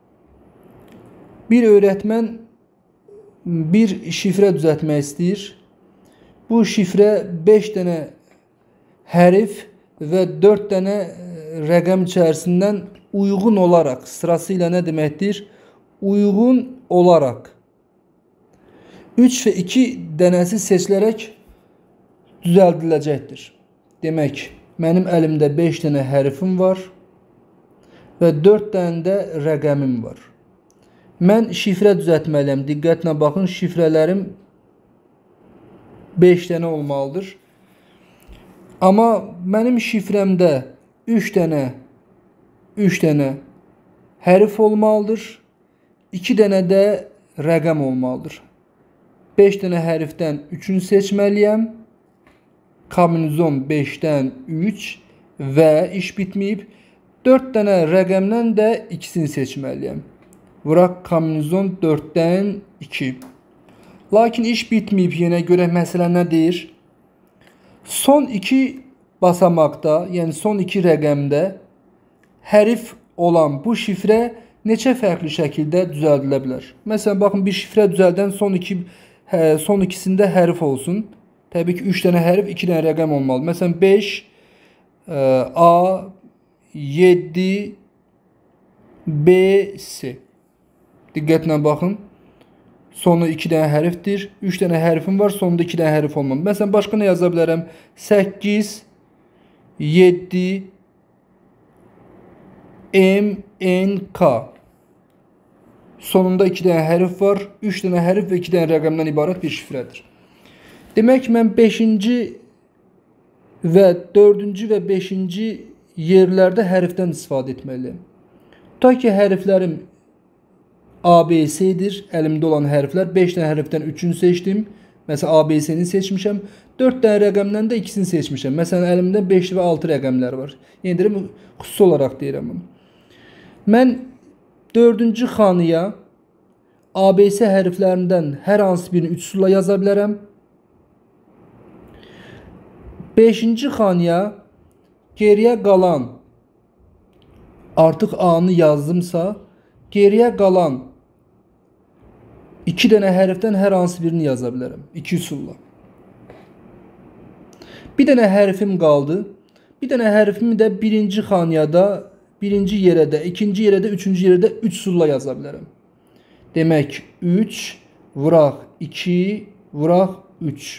Bir öğretmən bir şifrə düzəltmək istəyir. Bu şifrə 5 dənə hərf və 4 dənə rəqəm içərisindən uyğun olaraq, sırasıyla nə deməkdir? Uyğun olaraq 3 və 2 dənəsi seçilərək düzəldiləcəkdir. Demək, mənim əlimdə 5 dənə hərfim var və 4 dənə də rəqəmim var. Mən şifrə düzəltməliyəm. Diqqətlə baxın, şifrələrim 5 dənə olmalıdır. Amma mənim şifrəmdə 3 dənə hərf olmalıdır. 2 dənə də rəqəm olmalıdır. 5 dənə hərfdən 3'ünü seçməliyəm. Kombinizon 5'dən 3 və iş bitməyib. 4 dənə rəqəmdən də 2'sini seçməliyəm. Vuraq kombinizon 4'dən 2. Lakin iş bitməyib, yenə görək məsələ nə deyir? Son 2 basamaqda, yəni son 2 rəqəmdə hərf olan bu şifrə neçə fərqli şəkildə düzəldilə bilər? Məsələn, baxın, bir şifrə düzəldən son ikisində hərf olsun. Təbii ki, 3 dənə hərf, 2 dənə rəqəm olmalı. Məsələn, 5, A, 7, B, C. Diqqətlə baxın. Sonu 2 dənə hərfdir. 3 dənə hərfim var. Sonunda 2 dənə hərf olmalı. Məsələn, başqa nə yaza bilərəm? 8, 7, M, N, K. Sonunda 2 dənə hərf var. 3 dənə hərf və 2 dənə rəqəmdən ibarət bir şifrədir. Demək mən 5-ci və 4-cü və 5-ci yerlərdə hərfdən istifadə etməliyəm. Tutaq ki, hərflərim ABC-dir. Əlimdə olan hərflər 5 dənə hərfdən 3-ünü seçdim. Məsələn, ABC-ni seçmişəm. 4 dənə rəqəmdən də 2-sini seçmişəm. Məsələn, əlimdə 5 və 6 rəqəmlər var. Yəni deyirəm, xüsusi olaraq deyirəm bunu. Mən 4-cü xanaya ABC hərflərindən hər hansı birini 3 üsulla yaza bilərəm. 5-ci xanaya geriyə qalan, artıq A-nı yazdımsa, geriyə qalan 2 dənə hərfdən hər hansı birini yaza bilərəm. 2 üsulla. Bir dənə hərfim qaldı. Bir dənə hərfimi də birinci xaniyada, birinci yerə də, ikinci yerə də, üçüncü yerə də 3 üsulla yaza bilərəm. Demək 3 vuraq 2 vuraq 3.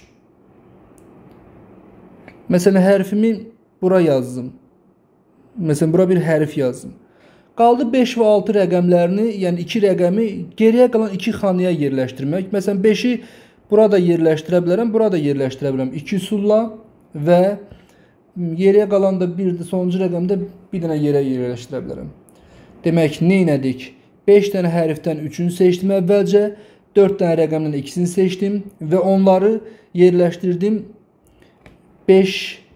Məsələn, hərfimi bura yazdım. Məsələn, bura bir hərf yazdım. Qaldı 5 və 6 rəqəmlərini, yəni 2 rəqəmi geriyə qalan 2 xanaya yerləşdirmək. Məsələn, 5-i burada yerləşdirə bilərəm, burada yerləşdirə bilərəm. 2 üsulla və geriyə qalan da sonuncu rəqəmdə bir dənə yerə yerləşdirə bilərəm. Demək, nə etdik? 5 dənə hərfdən 3-ünü seçdim əvvəlcə, 4 dənə rəqəmdən 2-sini seçdim və onları yerləşdirdim. 5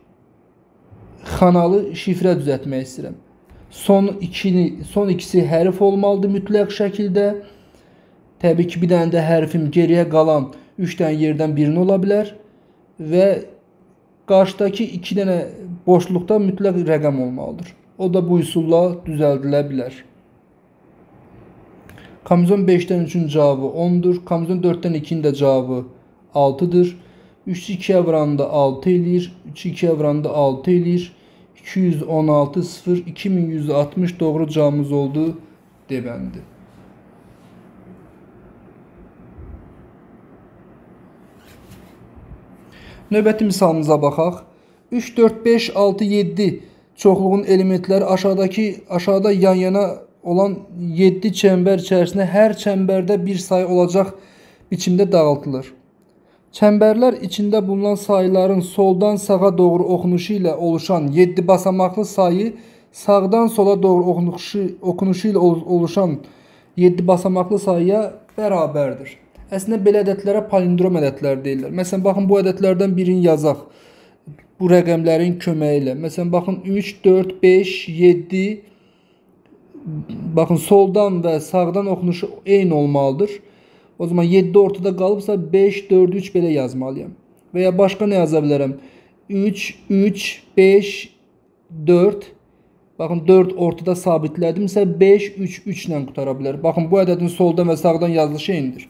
xanalı şifrə düzəltmək istəyirəm. Son ikisi hərf olmalıdır mütləq şəkildə. Təbii ki, bir dənə də hərfim geriyə qalan 3 dənə yerdən birini ola bilər və qarşıdakı 2 dənə boşluqda mütləq rəqəm olmalıdır. O da bu üsulla düzəldilə bilər. Kamizon 5-dən 3-ün cavabı 10-dur. Kamizon 4-dən 2-nin də cavabı 6-dır. 3-ü 2-yə vuranda 6 eləyir. 3-ü 2-yə vuranda 6 eləyir. 216 0 2160 doğru cavabımız oldu. D-bəndi. Növbəti misalımıza baxaq. 3, 4, 5, 6, 7 çoxluğun elementləri aşağıda yan-yana olan 7 çəmbər içərisində hər çəmbərdə bir sayı olacaq biçimdə dağıtılır. Çəmbərlər içində bulunan sayıların soldan sağa doğru oxunuşu ilə oluşan 7 basamaqlı sayı sağdan sola doğru oxunuşu ilə oluşan 7 basamaqlı sayıya bərabərdir. Əslində belə ədədlərə palindrom ədədlər deyirlər. Məsələn, baxın, bu ədədlərdən birini yazaq bu rəqəmlərin köməyi ilə. Məsələn, baxın, 3, 4, 5, 7. Baxın, soldan və sağdan oxunuşu eyni olmalıdır. O zaman 7 ortada qalıbsa 5, 4, 3 belə yazmalıyam. Və ya başqa nə yaza bilərəm? 3, 3, 5, 4. Baxın, 4 ortada sabitlədimsə 5, 3, 3 ilə qutara bilər. Baxın, bu ədədin soldan və sağdan yazılışı eynidir.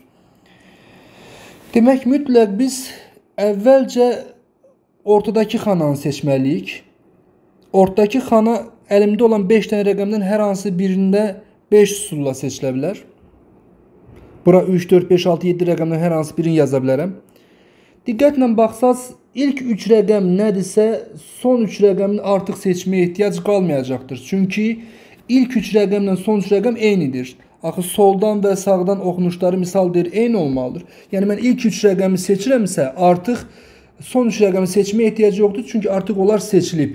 Demək, mütləq biz əvvəlcə ortadakı xananı seçməliyik. Ortadakı xana əlimdə olan 5 dənə rəqəmdən hər hansı birində 5 üsulla seçilə bilər. Bura 3, 4, 5, 6, 7 rəqəmdən hər hansı birini yaza bilərəm. Diqqətlə baxsaz, ilk 3 rəqəm nədirsə, son 3 rəqəmin artıq seçməyə ehtiyac qalmayacaqdır. Çünki ilk 3 rəqəmlə son 3 rəqəm eynidir. Axı, soldan və sağdan oxunuşları misal deyir, eyni olmalıdır. Yəni, mən ilk 3 rəqəmi seçirəmsə, artıq son 3 rəqəmi seçməyə ehtiyac yoxdur, çünki artıq onlar seçilib.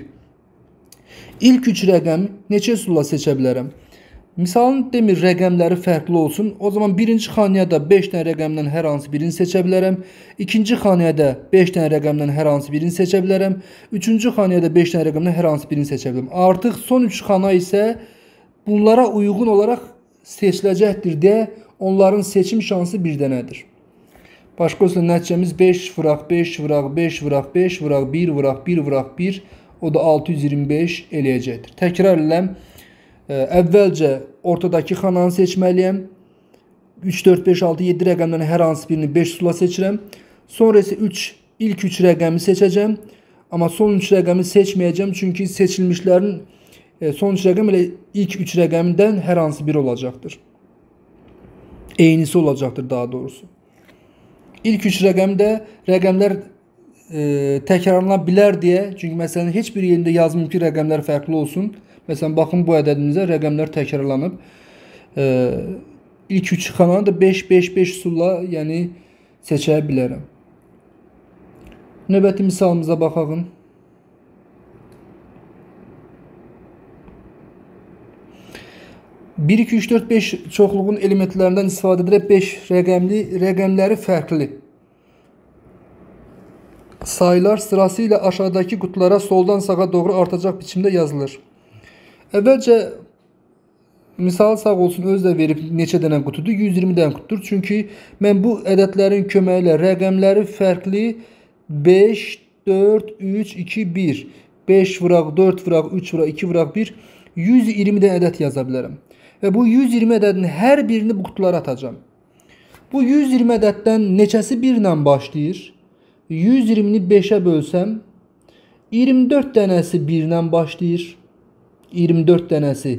İlk 3 rəqəmi neçə üsulla seçə bilərəm? Misalın demir, rəqəmləri fərqli olsun. O zaman birinci xaniyada 5 dənə rəqəmdən hər hansı birini seçə bilərəm. İkinci xaniyada 5 dənə rəqəmdən hər hansı birini seçə bilərəm. Üçüncü xaniyada 5 dənə rəqəmdən hər hansı birini seçə bilərəm. Artıq son 3 xana isə bunlara uyğun olaraq seçiləcəkdir deyə onların seçim şansı bir dənədir. Başqa olsa nəticəmiz 5 vuraq 5 vuraq 5 vuraq 5 vuraq 1 vuraq 1 vuraq 1, o da 625 eləyəcəkdir. Təkrar edirəm. Əvvəlcə ortadakı xananı seçməliyəm. 3, 4, 5, 6, 7 rəqəmdən hər hansı birini 5 üsulla seçirəm. Sonra isə ilk 3 rəqəmi seçəcəm. Amma son 3 rəqəmi seçməyəcəm. Çünki seçilmişlərin son 3 rəqəm elə ilk 3 rəqəmdən hər hansı biri olacaqdır. Eynisi olacaqdır daha doğrusu. İlk 3 rəqəmdə rəqəmlər təkrarlana bilər deyə. Çünki məsələn heç bir yerində yazmım ki, rəqəmlər fərqli olsun. Məsələn, baxın, bu ədədimizə rəqəmlər təkrarlanıb. İlk 3 xananı da 5-5-5 üsulla, yəni seçə bilərəm. Növbəti misalımıza baxaq. Bir, 2, 3, 4, 5 çoxluğun elementlərindən istifadə edərək 5 rəqəmləri fərqli sayılar sırasıyla aşağıdakı qutulara soldan sağa doğru artacaq biçimdə yazılır. Əvvəlcə misal sağ olsun özü də verib neçə dənə qutudur? 120 dənə qutudur. Çünki mən bu ədədlərin köməyi ilə rəqəmləri fərqli 5, 4, 3, 2, 1, 5 vuraq, 4 vuraq, 3 vuraq, 2 vuraq, 1, 120 dənə ədəd yaza bilərəm. Və bu 120 ədədin hər birini bu qutulara atacağım. Bu 120 ədəddən neçəsi 1 ilə başlayır? 120-ni 5-ə bölsəm, 24 dənəsi 1 ilə başlayır. 24 dənəsi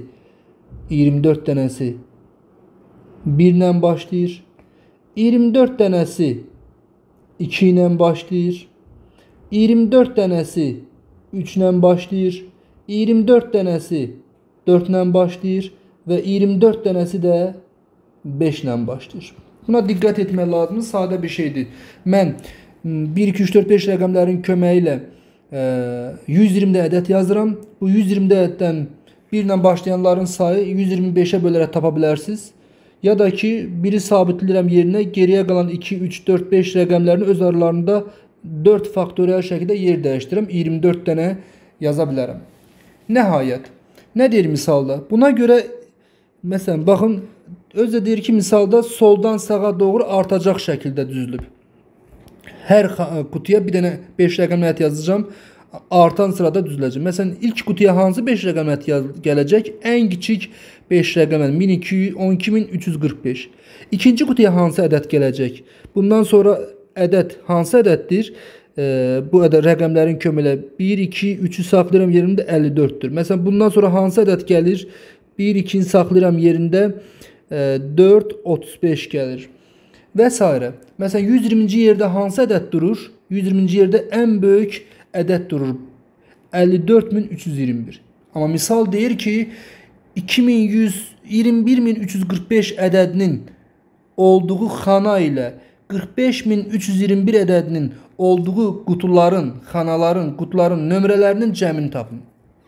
1 ilə başlayır. 24 dənəsi 2 ilə başlayır. 24 dənəsi 3 ilə başlayır. 24 dənəsi 4 ilə başlayır. Və 24 dənəsi də 5 ilə başlayır. Buna diqqət etmək lazımdır. Sadə bir şeydir. Mən 1, 2, 3, 4, 5 rəqəmlərin köməyi ilə 120 ədəd yazıram. Bu 120 ədəddən 1 ilə başlayanların sayı 125-ə bölərək tapa bilərsiniz. Ya da ki, biri sabitləyirəm yerinə, geriyə qalan 2, 3, 4, 5 rəqəmlərini öz aralarında 4 faktorial şəkildə yer dəyişdirəm. 24 dənə yaza bilərəm. Nəhayət, nə deyir misalda? Buna görə məsələn, baxın, özü deyir ki, misalda soldan sağa doğru artacaq şəkildə düzülüb. Hər qutuya bir dənə 5 rəqəm ədəd yazacağım, artan sırada düzüləcək. Məsələn, ilk qutuya hansı 5 rəqəm ədəd gələcək? Ən kiçik 5 rəqəm ədəd 12345. İkinci qutuya hansı ədəd gələcək? Bundan sonra ədəd hansı ədəddir? Bu rəqəmlərin köməyi ilə 1, 2, 3-ü saxlayıram yerində 54-dür. Məsələn, bundan sonra hansı ədəd gəlir? 1, 2-ni saxlayıram yerində 4, 35 gəlir. Və s. Məsələn, 120-ci yerdə hansı ədəd durur? 120-ci yerdə ən böyük ədəd durur. 54321. Amma misal deyir ki, 2121345 ədədinin olduğu xana ilə 45321 ədədinin olduğu qutuların, xanaların, qutuların nömrələrinin cəmini tapın.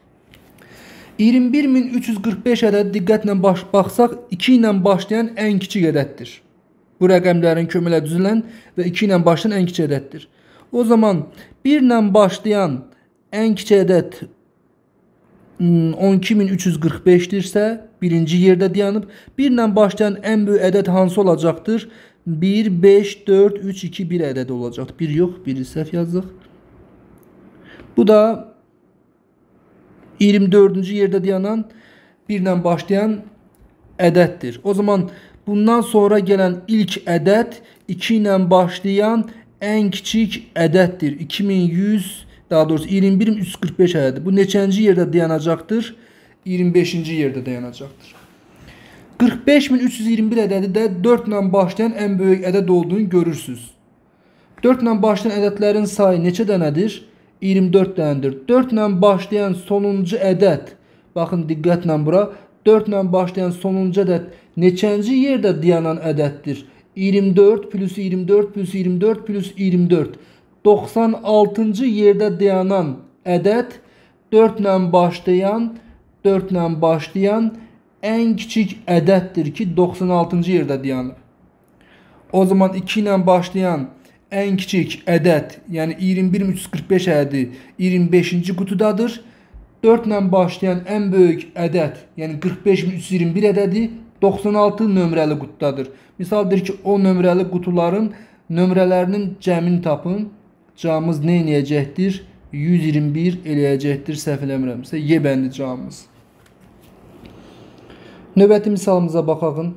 21345 ədəd diqqətlə baxsaq 2 ilə başlayan ən kiçik ədəddir. Bu rəqəmlərin köməyi ilə düzülən və 2 ilə başlayan ən kiçik ədəddir. O zaman 1 ilə başlayan ən kiçik ədəd 12345-dirsə, birinci yerdə dayanıb. 1 ilə başlayan ən böyük ədəd hansı olacaqdır? 1, 5, 4, 3, 2, 1 ədədi olacaqdır. 1 yox, 1-i səhv yazdıq. Bu da 24-cü yerdə dayanan 1 ilə başlayan ədəddir. O zaman bundan sonra gələn ilk ədəd 2 ilə başlayan ən kiçik ədəddir. 21345 ədədi. Bu neçənci yerdə dayanacaqdır? 25-ci yerdə dayanacaqdır. 45321 ədədi də 4 ilə başlayan ən böyük ədəd olduğunu görürsünüz. 4 ilə başlayan ədədlərin sayı neçə dənədir? 24 dənədir. 4 ilə başlayan sonuncu ədəd, baxın diqqətlə bura, 4 ilə başlayan sonuncu ədəd neçənci yerdə dayanan ədəddir? 24 plus 24 plus 24 plus 24. 96-cı yerdə dayanan ədəd 4 ilə başlayan ən kiçik ədəddir ki, 96-cı yerdə dayanır. O zaman 2 ilə başlayan ən kiçik ədəd, yəni 21345 ədədi 25-ci qutudadır. 4 ilə başlayan ən böyük ədəd, yəni 45321 ədədi 96 nömrəli qutudadır. Misaldır ki, o nömrəli qutuların nömrələrinin cəmini tapın. Cavabımız nə eləyəcəkdir? 121 eləyəcəkdir, səhv eləmirəmsə, Y bəndi cavabımız. Növbəti misalımıza baxaq.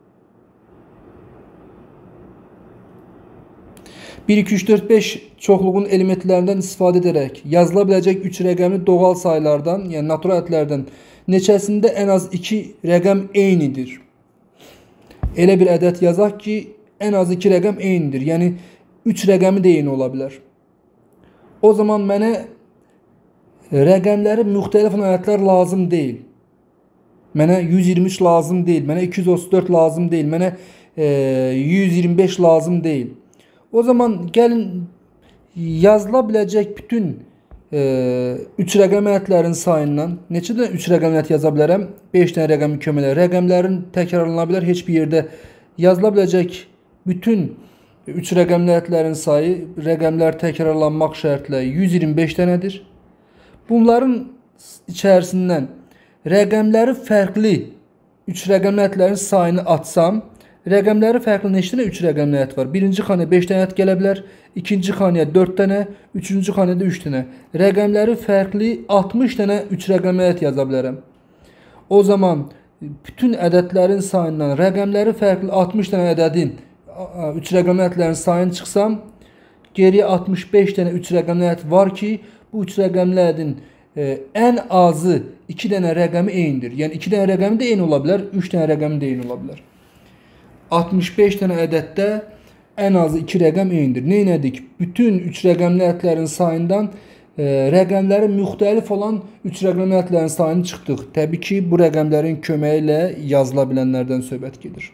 1, 2, 3, 4, 5 çoxluğun elementlərindən istifadə edərək yazıla biləcək 3 rəqəmli doğal sayılardan, yəni natural ədədlərdən neçəsində ən az 2 rəqəm eynidir? Elə bir ədəd yazaq ki, ən az 2 rəqəm eynidir. Yəni 3 rəqəmi də eyni ola bilər. O zaman mənə rəqəmləri müxtəlif ədədlər lazım deyil. Mənə 123 lazım deyil, mənə 234 lazım deyil, mənə 125 lazım deyil. O zaman gəlin yazıla biləcək bütün 3 rəqəm ədədlərin sayından neçə dənə 3 rəqəm ədəd yaza bilərəm? 5 dənə rəqəmi kömələ. Rəqəmlərin təkrarlana bilər. Heç bir yerdə yazıla biləcək bütün 3 rəqəmli ədədlərin sayı rəqəmlər təkrarlanmaq şərtlə 125 dənədir. Bunların içərisindən rəqəmləri fərqli 3 rəqəmli ədədlərin sayını atsam, rəqəmləri fərqli neçə dənə 3 rəqəmli ədəd var? Birinci xanaya 5 dənə ədəd gələ bilər, ikinci xanaya 4 dənə, üçüncü xanaya 3 dənə. Rəqəmləri fərqli 60 dənə 3 rəqəmli ədəd yaza bilərəm. O zaman bütün ədədlərin sayından rəqəmləri fərqli 60 dənə ədədin 3 rəqəmli ədədlərin sayını çıxsam, geriyə 65 dənə 3 rəqəmli ədəd var ki, bu 3 rəqəmli ədədin ən azı 2 dənə rəqəmi eynidir. Yəni 2 dənə rəqəmi də eyni ola bilər, 3 dənə rəqəmi də eyni ola bilər. 65 dənə ədəddə ən azı 2 rəqəm eynidir. Nə etdik? Bütün 3 rəqəmli ədədlərin sayından rəqəmləri müxtəlif olan 3 rəqəmli ədədlərin sayını çıxdıq. Təbii ki, bu rəqəmlərin köməyi ilə yazıla bilənlərdən söhbət gedir.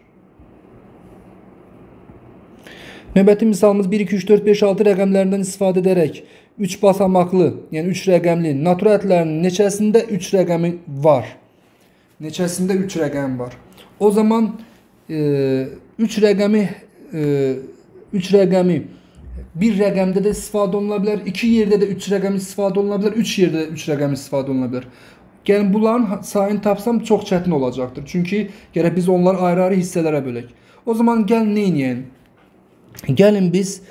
Növbəti misalımız 1, 2, 3, 4, 5, 6 rəqəmlərindən istifadə edərək 3 basamaqlı, yəni 3 rəqəmli natural ədədlərin neçəsində 3 rəqəmi var? Neçəsində 3 rəqəm var? O zaman 3 rəqəmi bir rəqəmdə də istifadə oluna bilər, 2 yerdə də 3 rəqəmi istifadə oluna bilər, 3 yerdə də 3 rəqəmi istifadə oluna bilər. Gəlin bunların sayını tapsam çox çətin olacaqdır. Çünki gərək biz onları ayrı-ayrı hissələrə bölək. O zaman gəlin nə edəyək? Gəlin biz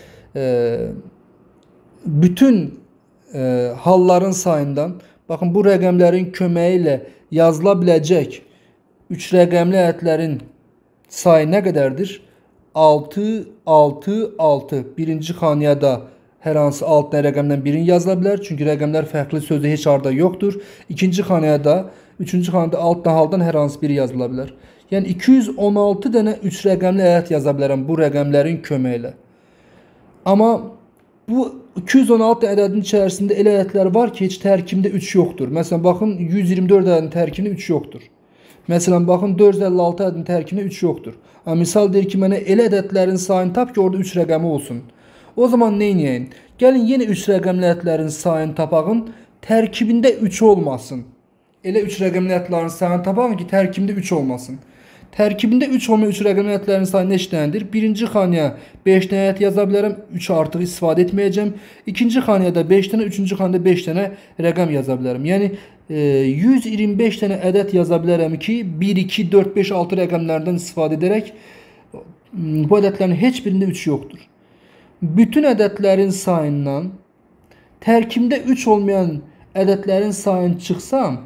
bütün halların sayından, baxın bu rəqəmlərin köməyi ilə yazıla biləcək 3 rəqəmli ədədlərin sayı nə qədərdir? 6, 6, 6. Birinci xanaya da hər hansı 6 dənə rəqəmdən birini yazıla bilər. Çünki rəqəmlər fərqli sözü heç arada yoxdur. İkinci xanaya da, üçüncü xanada 6 dənə haldan hər hansı biri yazıla bilər. Yəni 216 dənə 3 rəqəmli ədəd yaza bilərəm bu rəqəmlərin köməyi ilə. Amma bu 216 ədədin içərisində elə ədədlər var ki, heç tərkibində 3 yoxdur. Məsələn, baxın 124 ədədin tərkibində 3 yoxdur. Məsələn, baxın 456 ədədin tərkibində 3 yoxdur. Amma misal deyir ki, mənə elə ədədlərin sayını tap ki, orada 3 rəqəmi olsun. O zaman nə edəyək? Gəlin yenə 3 rəqəmli ədədlərin sayını tapağın, tərkibində 3 olmasın. Elə 3 rəqəmli ədədlərin sayını tapağın ki, tərkibində 3 olmasın. Tərkibində 3 olmayan 3 rəqəmli ədədlərin sayı neçə dənədir? Birinci xanaya 5 dənə ədəd yaza bilərəm, 3 artıq istifadə etməyəcəm. İkinci xanaya da 5 dənə, üçüncü xanada 5 dənə rəqəm yaza bilərəm. Yəni 125 dənə ədəd yaza bilərəm ki, 1, 2, 4, 5, 6 rəqəmlərdən istifadə edərək bu ədədlərin heç birində 3 yoxdur. Bütün ədədlərin sayından tərkibində 3 olmayan ədədlərin sayını çıxsam,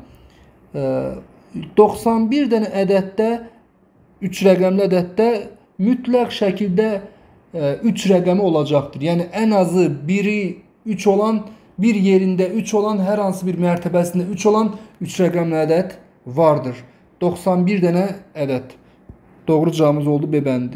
91 dənə ədəddə 3 rəqəmli ədəddə mütləq şəkildə 3 rəqəmi olacaqdır. Yəni ən azı biri 3 olan, bir yerində 3 olan, hər hansı bir mərtəbəsində 3 olan 3 rəqəmli ədəd vardır. 91 dənə ədəd. Doğru cavabımız oldu B bəndi.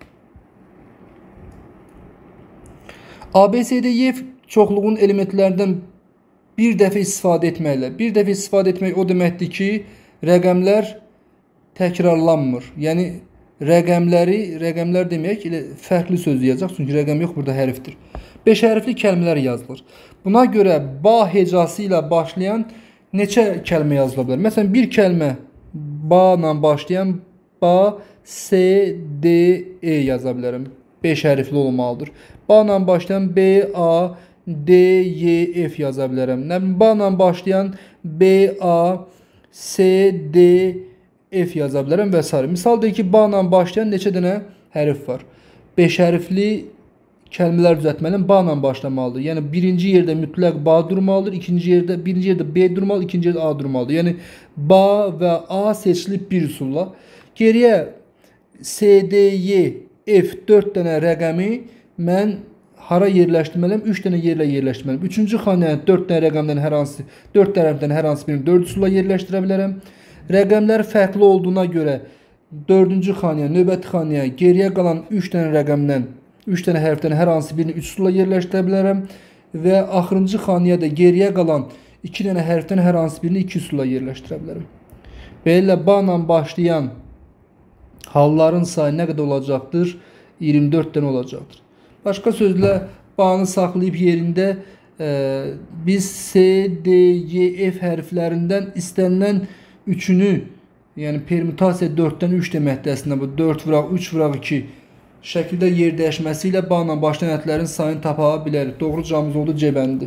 ABCDY çoxluğun elementlərdən bir dəfə istifadə etməklə. Bir dəfə istifadə etmək o deməkdir ki, rəqəmlər təkrarlanmır. Yəni rəqəmlər demək elə fərqli söz yazacaq. Çünki rəqəm yox, burada hərfdir. 5 hərfli kəlmələr yazılır. Buna görə ba hecası ilə başlayan neçə kəlmə yazıla bilər? Məsələn, bir kəlmə ba ilə başlayan ba, s, d, e yaza bilərəm. 5 hərfli olmalıdır. Ba ilə başlayan b, a, d, y, f yaza bilərəm. Ba ilə başlayan b, a, s, d, f yaza bilərəm və s. Misal deyək ki, ba ilə başlayan neçə dənə hərf var? 5 hərfli kəlmələr düzəltməliyəm, ba ilə başlamalıdır. Yəni birinci yerdə mütləq ba durmalıdır, birinci yerdə b durmalıdır, ikinci yerdə a durmalıdır. Yəni ba və a seçilib bir üsulla. Geriyə s, d, y, f 4 dənə rəqəmi mən hara yerləşdirməliyəm? 3 dənə yerlə yerləşdirməliyəm. Üçüncü xanaya 4 dənə rəqəmdən hər hansı 4 tərəfdən hər hansı birini 4 üsulla yerləşdirə bilərəm. Rəqəmlər fərqli olduğuna görə 4-cü xanaya, növbəti xanaya geriyə qalan 3 dənə rəqəmdən 3 dənə hərfdən hər hansı birini 3 üsulla yerləşdirə bilərəm və axırıncı xanaya da geriyə qalan 2 dənə hərfdən hər hansı birini 2 üsulla yerləşdirə bilərəm. Belə ba ilə başlayan halların sayı nə qədər olacaqdır? 24 dənə olacaqdır. Başqa sözlə ba-nı saxlayıb yerində biz C, D, Y, F hərflərindən istənilən üçünü, yəni permütasiya 4-dən 3 deməkdir əslində bu. 4 vuraq 3 vuraq 2 şəkildə yer dəyişməsi ilə ba ilə başlayan hərflərin sayını tapa bilərik. Doğru cavabımız oldu C bəndi.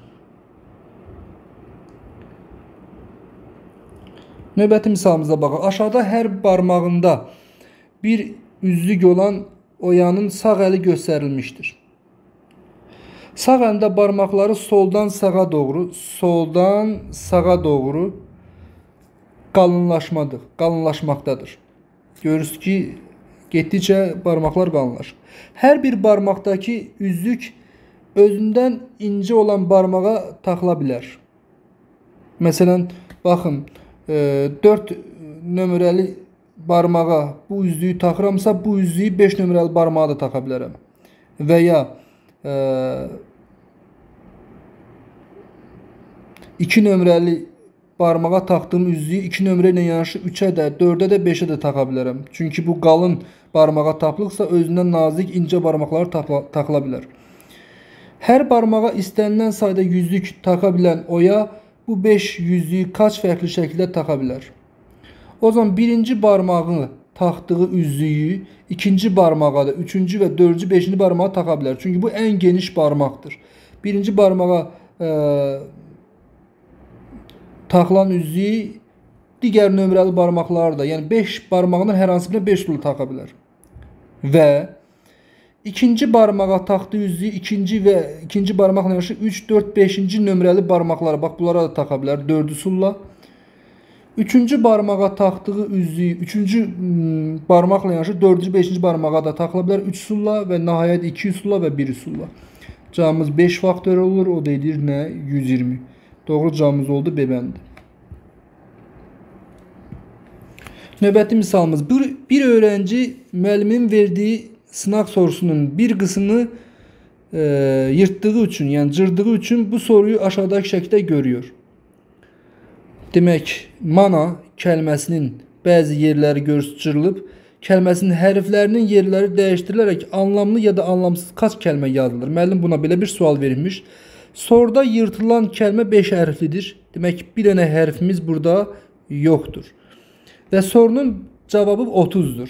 Növbəti misalımıza baxaq. Aşağıda hər barmağında bir üzlük olan oyanın sağ əli göstərilmişdir. Sağ əlində barmaqları soldan sağa doğru qalınlaşmaqdadır. Görürsünüz ki, getdikcə barmaqlar qalınlaşır. Hər bir barmaqdakı üzlük özündən incə olan barmağa taxıla bilər. Məsələn, baxın, 4 nömrəli barmağa bu üzlüyü taxıramsa, bu üzlüyü 5 nömrəli barmağa da taxa bilərəm. Və ya 2 nömrəli barmağa taxdığım üzlüyü 2 nömrə ilə yanaşı 3-ə də, 4-ə də, 5-ə də taxa bilərəm. Çünki bu qalın barmağa tapılıqsa özündən nazik, incə barmaqları taxıla bilər. Hər barmağa istənilən sayda yüzlük taxa bilən oya bu 5 yüzlüyü kaç fərqli şəkildə taxa bilər? O zaman birinci barmağı taxdığı üzlüyü ikinci barmağa da, üçüncü və dördüncü, beşinci barmağa taxa bilər. Çünki bu ən geniş barmaqdır. Birinci barmağa taxılan üzlüyü digər nömrəli barmaqları da, yəni 5 barmağından hər hansı birine 5 üzlük taxa bilər. Və İkinci barmağa taxdığı üzlüyü ikinci barmaqla yanaşı 3, 4, 5-ci nömrəli barmaqlara, bax bunlara da taxa bilər 4 üsulla. Üçüncü barmağa taxdığı üzlüyü üçüncü barmaqla yanaşı 4-cü, 5-ci barmağa da taxıla bilər 3 üsulla və nəhayət 2 üsulla və 1 üsulla. Cavabımız 5 faktor olur, o da edir nə? 120. Doğru cavabımız oldu B bəndi. Növbəti misalımız. Bir öğrenci müəllimin verdiği sınaq sorusunun bir qısmını yırtdığı üçün, yəni cırdığı üçün bu soruyu aşağıdakı şəkildə görüyor. Demək, mana kəlməsinin bəzi yerləri cırılıb, kəlməsinin hərflərinin yerləri dəyişdirilərək anlamlı ya da anlamsız kaç kəlmə yazılır? Müəllim buna belə bir sual vermiş. Soruda yırtılan kəlmə 5 hərflidir. Demək, bir dənə hərfimiz burada yoxdur. Və sorunun cavabı 30'dur.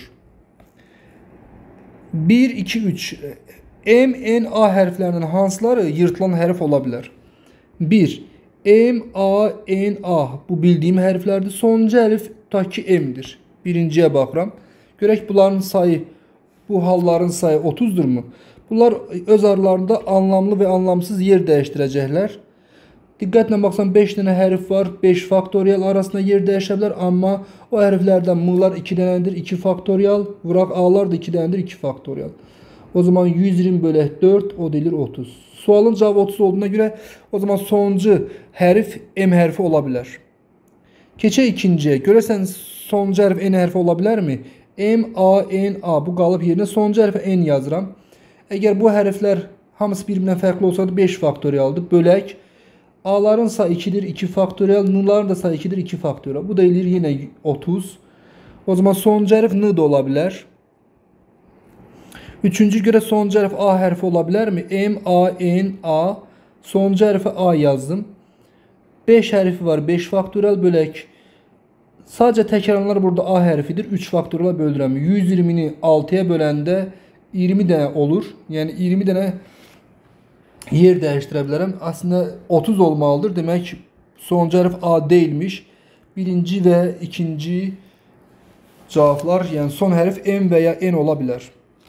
1, 2, 3. M, N, A hərflərinin hansıları yırtılan hərf ola bilər? 1. M, A, N, A. Bu bildiyim hərflərdir. Sonuncu hərf tutaq ki M'dir. Birinciyə baxıram. Görək bunların sayı, bu halların sayı 30'durmu? Bunlar öz aralarında anlamlı və anlamsız yer dəyişdirəcəklər. Diqqətlə baxsan 5 dənə hərf var. 5 faktorial arasında yer dəyişə bilər. Amma o hərflərdən M'lar 2 dənədir. 2 faktorial. Vuraq A'lar da 2 dənədir. 2 faktorial. O zaman 120 bölək 4 o deyilir 30. Sualın cavabı 30 olduğuna görə o zaman sonuncu hərf M hərfi ola bilər. Keçək ikinciyə. Görəsən sonuncu hərf N hərfi ola bilərmi? M, A, N, A. Bu qalıb yerinə sonuncu hərfi N yazıram. Əgər bu hərflər hamısı bir-birindən fərqli olsaydı 5 faktorialdır. Bölək. A'ların sayı 2'dir, 2 faktorial. N'ların da sayı 2'dir, 2 faktorial. Bu da eləyir yenə 30. O zaman sonuncu hərf N da ola bilər. Üçüncü görə sonuncu hərf A hərfi ola bilərmi? M, A, N, A. Sonuncu hərfi A yazdım. 5 hərfi var, 5 faktorial bölək. Sadəcə təkrarlar burada A hərfidir. 3 faktoriala böldürəm. 120'ni 6'ya böləndə 20 dənə olur. Yəni 20 dənə yer dəyişdirə bilərəm. Aslında 30 olmalıdır. Demək sonuncu hərf A deyilmiş. Birinci və ikinci cavablar, yəni son hərf M və ya N ola bilər.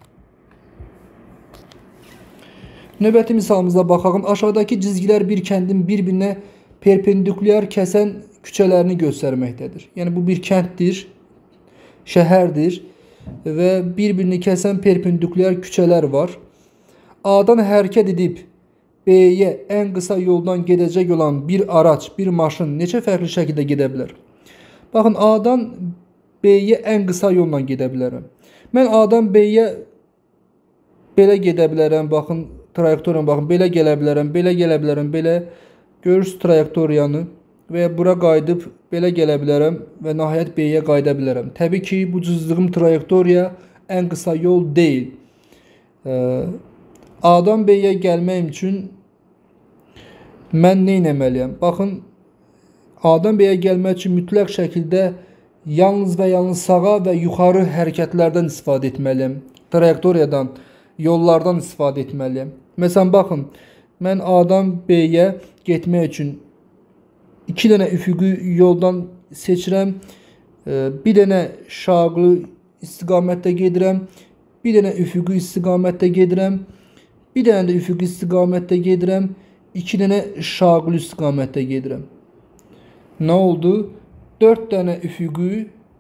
Növbəti misalımıza baxalım. Aşağıdakı cizgilər bir kəndin bir-birinə perpendikulyar kəsən küçələrini göstərməkdədir. Yəni bu bir kənddir, şəhərdir və bir-birini kəsən perpendikulyar küçələr var. A'dan hərəkət edib B'yə ən qısa yoldan gedəcək olan bir araç, bir maşın neçə fərqli şəkildə gedə bilər? Baxın, A'dan B'yə ən qısa yolla gedə bilərəm. Mən A'dan B'yə belə gedə bilərəm. Baxın, trayektoriyan baxın, belə gələ bilərəm, belə. Görürsünüz trayektoriyanı və bura qayıdıb belə gələ bilərəm və nəhayət B-yə qayıda bilərəm. Təbii ki, bu cızdığım trayektoriya ən qısa yol deyil. A-dan B-yə gəlməyim üçün mən nə etməliyəm? Baxın, A-dan B-yə gəlmək üçün mütləq şəkildə yalnız və yalnız sağa və yuxarı hərəkətlərdən istifadə etməliyəm. Trayektoriyadan, yollardan istifadə etməliyəm. Məsələn, baxın, mən A-dan B-yə getmək üçün 2 dənə üfüqi yoldan seçirəm. Bir dənə şaqlı istiqamətdə gedirəm. Bir dənə üfüqi istiqamətdə gedirəm. Bir dənə də üfüqi istiqamətdə gedirəm. 2 dənə şaqlı istiqamətdə gedirəm. Nə oldu? 4 dənə üfüqi,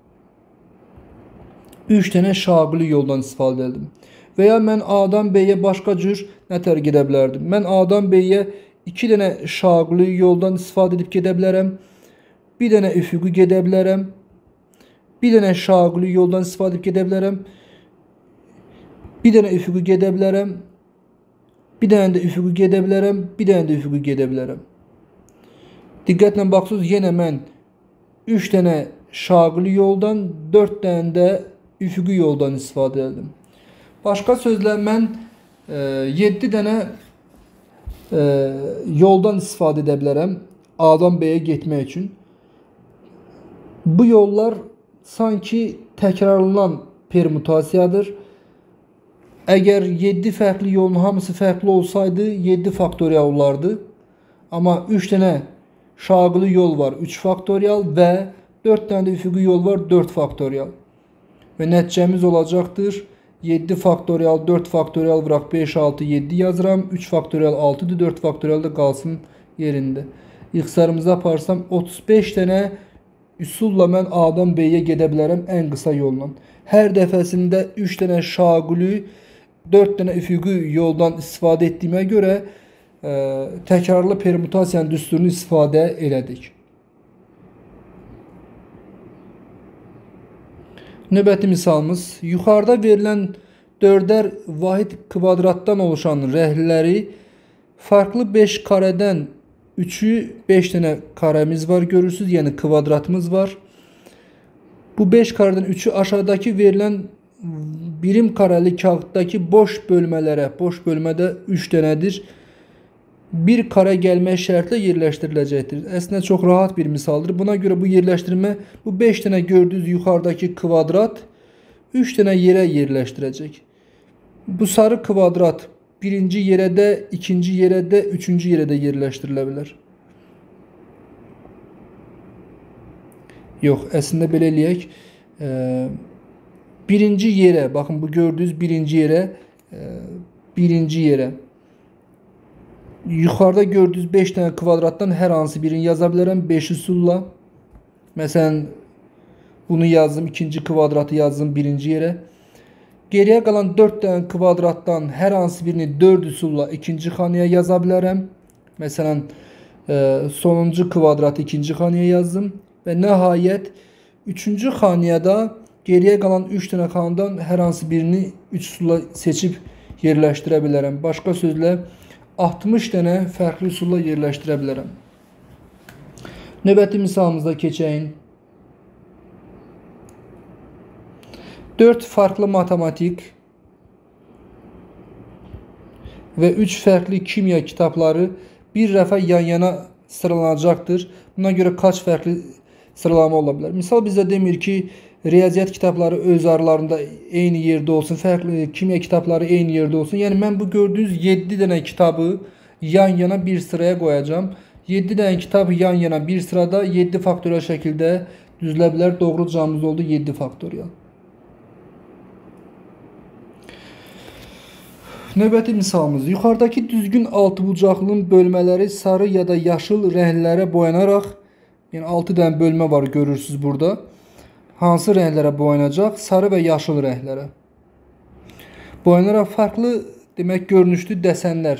3 dənə şaqlı yoldan istifadə edim. Və ya mən A-dan B-yə başqa cür nətər gedə bilərdim? Mən A-dan B-yə 2 dənə şaqlı yoldan istifadə edib gedə bilərəm. Bir dənə üfüqi gedə bilərəm. Bir dənə şaqlı yoldan istifadə edib gedə bilərəm. Bir dənə üfüqi gedə bilərəm. Bir dənə də üfüqi gedə bilərəm. Bir dənə də üfüqi gedə bilərəm. Diqqətlə baxsınız, yenə mən 3 dənə şaqlı yoldan, 4 dənə də üfüqi yoldan istifadə edim. Başqa sözlə, mən 7 dənə yoldan istifadə edə bilərəm A-dan B-yə getmək üçün. Bu yollar sanki təkrarlanan permutasiyadır. Əgər 7 fərqli yolun hamısı fərqli olsaydı 7 faktorial olardı. Amma 3 dənə şaqlı yol var 3 faktorial və 4 dənə də üfüqi yol var 4 faktorial. Və nəticəmiz olacaqdır 7 faktorial, 4 faktorial vuraq 5, 6, 7 yazıram. 3 faktorial 6'dır, 4 faktorial da qalsın yerində. İxtisarımıza aparsam 35 dənə üsulla mən A-dan B-yə gedə bilərəm ən qısa yolla. Hər dəfəsində 3 dənə şaquli, 4 dənə üfüqi yoldan istifadə etdiyimə görə təkrarlı permutasiyanın düsturunu istifadə elədik. Növbəti misalımız, yuxarıda verilən 4'er vahid kvadratdan oluşan rəhləri farklı 5 karədən 3'ü 5 dənə karəmiz var görürsünüz, yəni kvadratımız var. Bu 5 karədən 3'ü aşağıdakı verilən birim karəli kağıtdakı boş bölmələrə, boş bölmədə 3 dənədir. Bir kare gəlmək şərtlə yerləşdiriləcəkdir. Əslində çox rahat bir misaldır. Buna görə bu yerləşdirmə, bu 5 dənə gördüyünüz yuxarıdakı kvadrat 3 dənə yerə yerləşdirəcək. Bu sarı kvadrat birinci yerə də, ikinci yerə də, üçüncü yerə də yerləşdirilə bilər. Yox, əslində belə eləyək. Birinci yerə, baxın bu gördüyünüz birinci yerə. Yuxarıda gördüyünüz 5 dənə kvadratdan hər hansı birini yaza bilərəm 5 üsulla. Məsələn, bunu yazdım, ikinci kvadratı yazdım birinci yerə. Geriyə qalan 4 dənə kvadratdan hər hansı birini 4 üsulla ikinci xanaya yaza bilərəm. Məsələn, sonuncu kvadratı ikinci xanaya yazdım. Və nəhayət, üçüncü xaniyada geriyə qalan 3 dənə xanadan hər hansı birini 3 üsulla seçib yerləşdirə bilərəm. Başqa sözlə, 60 dənə fərqli üsulla yerləşdirə bilərəm. Növbəti misalımızda keçəyin. 4 farklı matematik və 3 fərqli kimya kitabları bir rəfə yan-yana sıralanacaqdır. Buna görə kaç fərqli sıralama ola bilər? Misal bizdə demir ki, riyaziyyat kitabları öz aralarında eyni yerdə olsun, fərqli kimya kitabları eyni yerdə olsun. Yəni mən bu gördüyünüz 7 dənə kitabı yan-yana bir sıraya qoyacağım. 7 dənə kitab yan-yana bir sırada 7 faktorial şəkildə düzülə bilər. Doğru cavabımız oldu 7 faktorial. Növbəti misalımız. Yuxarıdakı düzgün altıbucaqlının bölmələri sarı ya da yaşıl rənglərə boyanaraq, yəni 6 dənə bölmə var görürsünüz burada. Hansı rənglərə boyanacaq? Sarı və yaşıl rənglərə. Boyanaraq farklı, demək, görünüşlü dəsənlər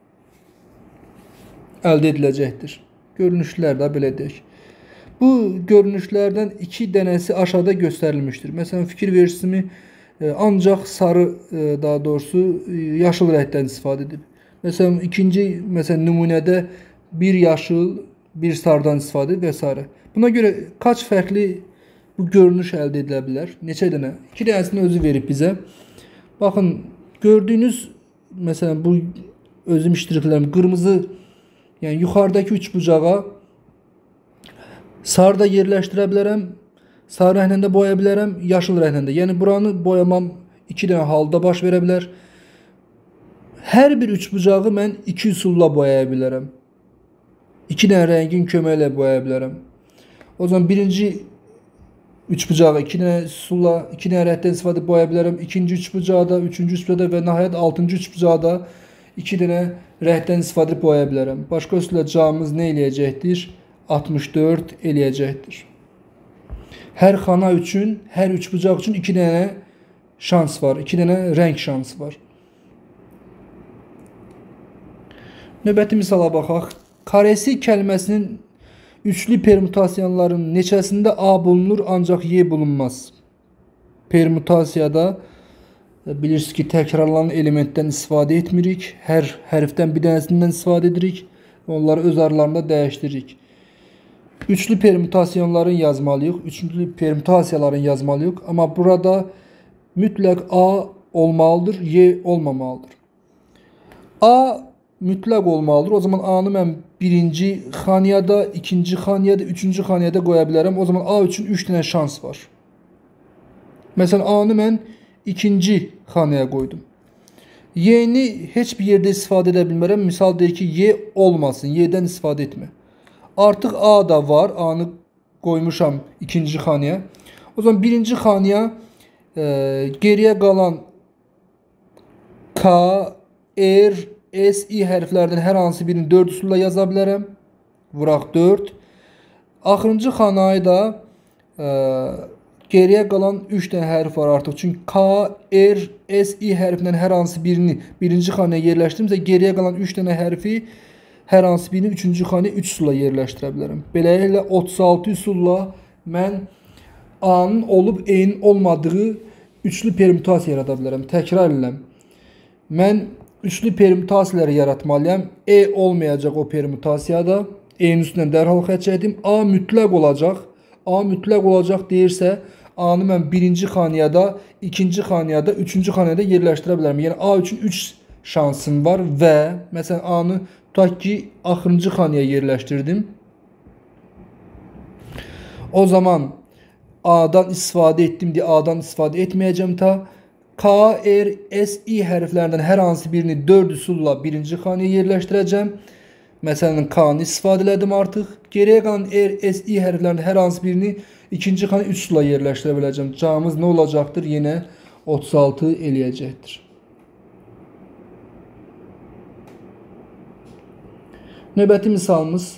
əldə ediləcəkdir. Görünüşlər də belə deyək. Bu görünüşlərdən 2 dənəsi aşağıda göstərilmişdir. Məsələn, fikir versimi ancaq sarı, daha doğrusu yaşıl rəngdən istifadə edib. Məsələn, ikinci nümunədə bir yaşıl, bir sardan istifadə vesaire. Buna göre kaç farklı bu görünüş elde edilebilir? Neçə dənə? 2 dənəsini özü verib bizə. Bakın gördüğünüz mesela bu özüm iştiriklərim kırmızı, yani yukarıdaki üç bucağa sarıda yerləşdirə bilərəm, sarı rənglə də boyaya bilərəm, yaşıl rənglə də. Yəni buranı boyamam 2 dənə halda baş verə bilər. Hər bir üç bucağı mən 2 üsulla boyaya bilərəm. 2 dənə rəngin köməyi ilə boyaya bilərəm. O zaman birinci üç bucağı 2 dənə üsulla, 2 dənə rəngdən istifadə boyaya bilərəm. İkinci üç bucağı da, üçüncü üç bucağı da və nəhayət 6-cı üç bucağı da 2 dənə rəngdən istifadə boyaya bilərəm. Başqa üsulla camımız nə eləyəcəkdir? 64 eləyəcəkdir. Hər xana üçün, hər üç bucaq üçün 2 dənə şans var. 2 dənə rəng şansı var. Növbəti misala baxaq. Karesi kəlməsinin üçlü permütasiyaların neçəsində A bulunur, ancaq Y bulunmaz. Permütasiyada bilirsiniz ki, təkrarlanan elementdən istifadə etmirik. Hər hərfdən bir dənəsindən istifadə edirik. Onları öz aralarında dəyişdiririk. Üçlü permütasyonların yazmalıyıq. Üçlü permütasiyaların yazmalıyıq. Ama burada mütləq A olmalıdır, Y olmamalıdır. A mütləq olmalıdır. O zaman A'nı mən birinci xaniyada, ikinci xaniyada, üçüncü xaniyada qoya bilərəm. O zaman A üçün 3 dənə şans var. Məsələn, A'nı mən ikinci xaniyaya qoydum. Y'ni heç bir yerdə istifadə edə bilmərəm. Misal deyir ki, Y olmasın, Y'dən istifadə etmə. Artıq A da var. A'nı koymuşam ikinci xanaya. O zaman birinci xanaya geriye kalan K, R, S, I hərflərdən hər hansı birini 4 üsulla yaza bilərəm. Vuraq 4. Axırıncı xanayı da geriye kalan 3 dənə hərf var artıq. Çünki K, R, S, I hərfindən hər hansı birini birinci xanaya yerləşdirimsə, geriye kalan 3 dənə hərfi hər hansı birini 3-cü xanaya 3 üsulla yerləşdirə bilərəm. Beləliklə 36 üsulla mən A'nın olub E'nin olmadığı üçlü permütasiya yarada bilərəm. Təkrar edirəm. Mən üçlü permütasiyaları yaratmalıyam. E olmayacaq o permütasiyada. E'nin üstündən dərhal xətt çəkdim. A mütləq olacaq. A mütləq olacaq deyirsə, A'nı mən birinci xaniyada, ikinci xaniyada, üçüncü xaniyada yerləşdirə bilərəm. Yəni A üçün 3 şansım var və məsələn A'nı tutaq ki, axırıncı xanaya yerləşdirdim. O zaman A'dan istifadə etdim deyə A'dan istifadə etməyəcəm ta. K, R, S, I hərflərindən hər hansı birini 4 üsulla birinci xanaya yerləşdirəcəm. Məsələn, K'nı istifadə elədim artıq. Geriyə qalan R, S, I hərflərindən hər hansı birini ikinci xanaya 3 üsulla yerləşdirə biləcəm. Cavabımız nə olacaqdır? Yenə 36 eləyəcəkdir. Növbəti misalımız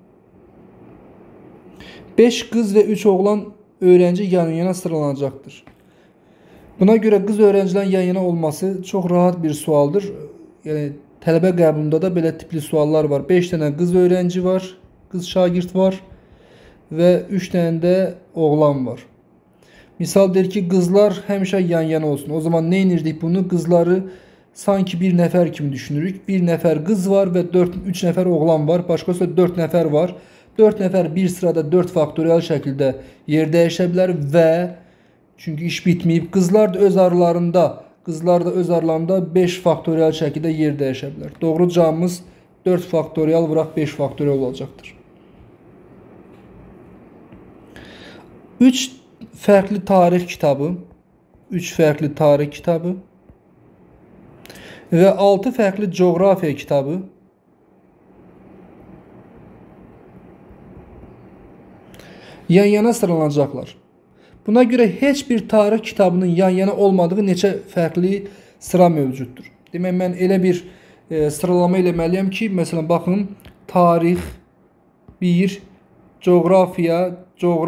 5 qız və 3 oğlan öğrenci yan-yana sıralanacaqdır. Buna görə qız öğrencilərin yan-yana olması çox rahat bir sualdır. Yəni tələbə qəbulunda da belə tipli suallar var. 5 dənə qız öğrenci var, qız şagird var və 3 dənə də oğlan var. Misal deyir ki, qızlar həmişə yan-yana olsun. O zaman nə edirdik bunu? Qızları sanki bir nəfər kimi düşünürük. Bir nəfər qız var və 3 nəfər oğlan var. Başqası 4 nəfər var. 4 nəfər bir sırada 4 faktorial şəkildə yer dəyişə bilər və çünki iş bitməyib, qızlar da öz aralarında 5 faktorial şəkildə yer dəyişə bilər. Doğru cavabımız 4 faktorial vuraq 5 faktorial olacaqdır. 3 fərqli tarix kitabı, 3 fərqli tarix kitabı və 6 fərqli coğrafiya kitabı yan-yana sıralanacaqlar. Buna görə heç bir tarix kitabının yan-yana olmadığı neçə fərqli sıra mövcuddur. Demək, mən elə bir sıralama eləməliyəm ki, məsələn, baxın, tarix 1, coğrafiya,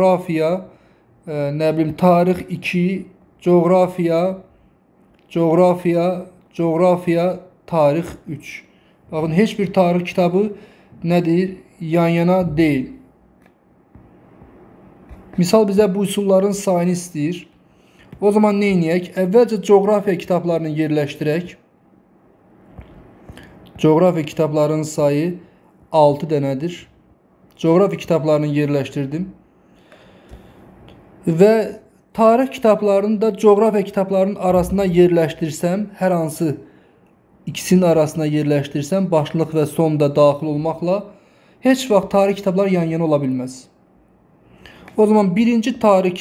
nə bilim, tarix 2, coğrafiya, tarix 3. Baxın, heç bir tarix kitabı nədir? Yan-yana deyil. Misal bizə bu üsulların sayını istəyir. O zaman nə edək? Əvvəlcə coğrafiya kitablarını yerləşdirək. Coğrafiya kitablarının sayı 6 dənədir. coğrafi kitablarını yerləşdirdim. Və tarix kitablarını da coğrafiya kitablarının arasına yerləşdirsəm, hər hansı ikisinin arasına yerləşdirsəm, başlıq və son da daxil olmaqla heç vaxt tarix kitabları yan-yana ola bilməz. O zaman birinci tarix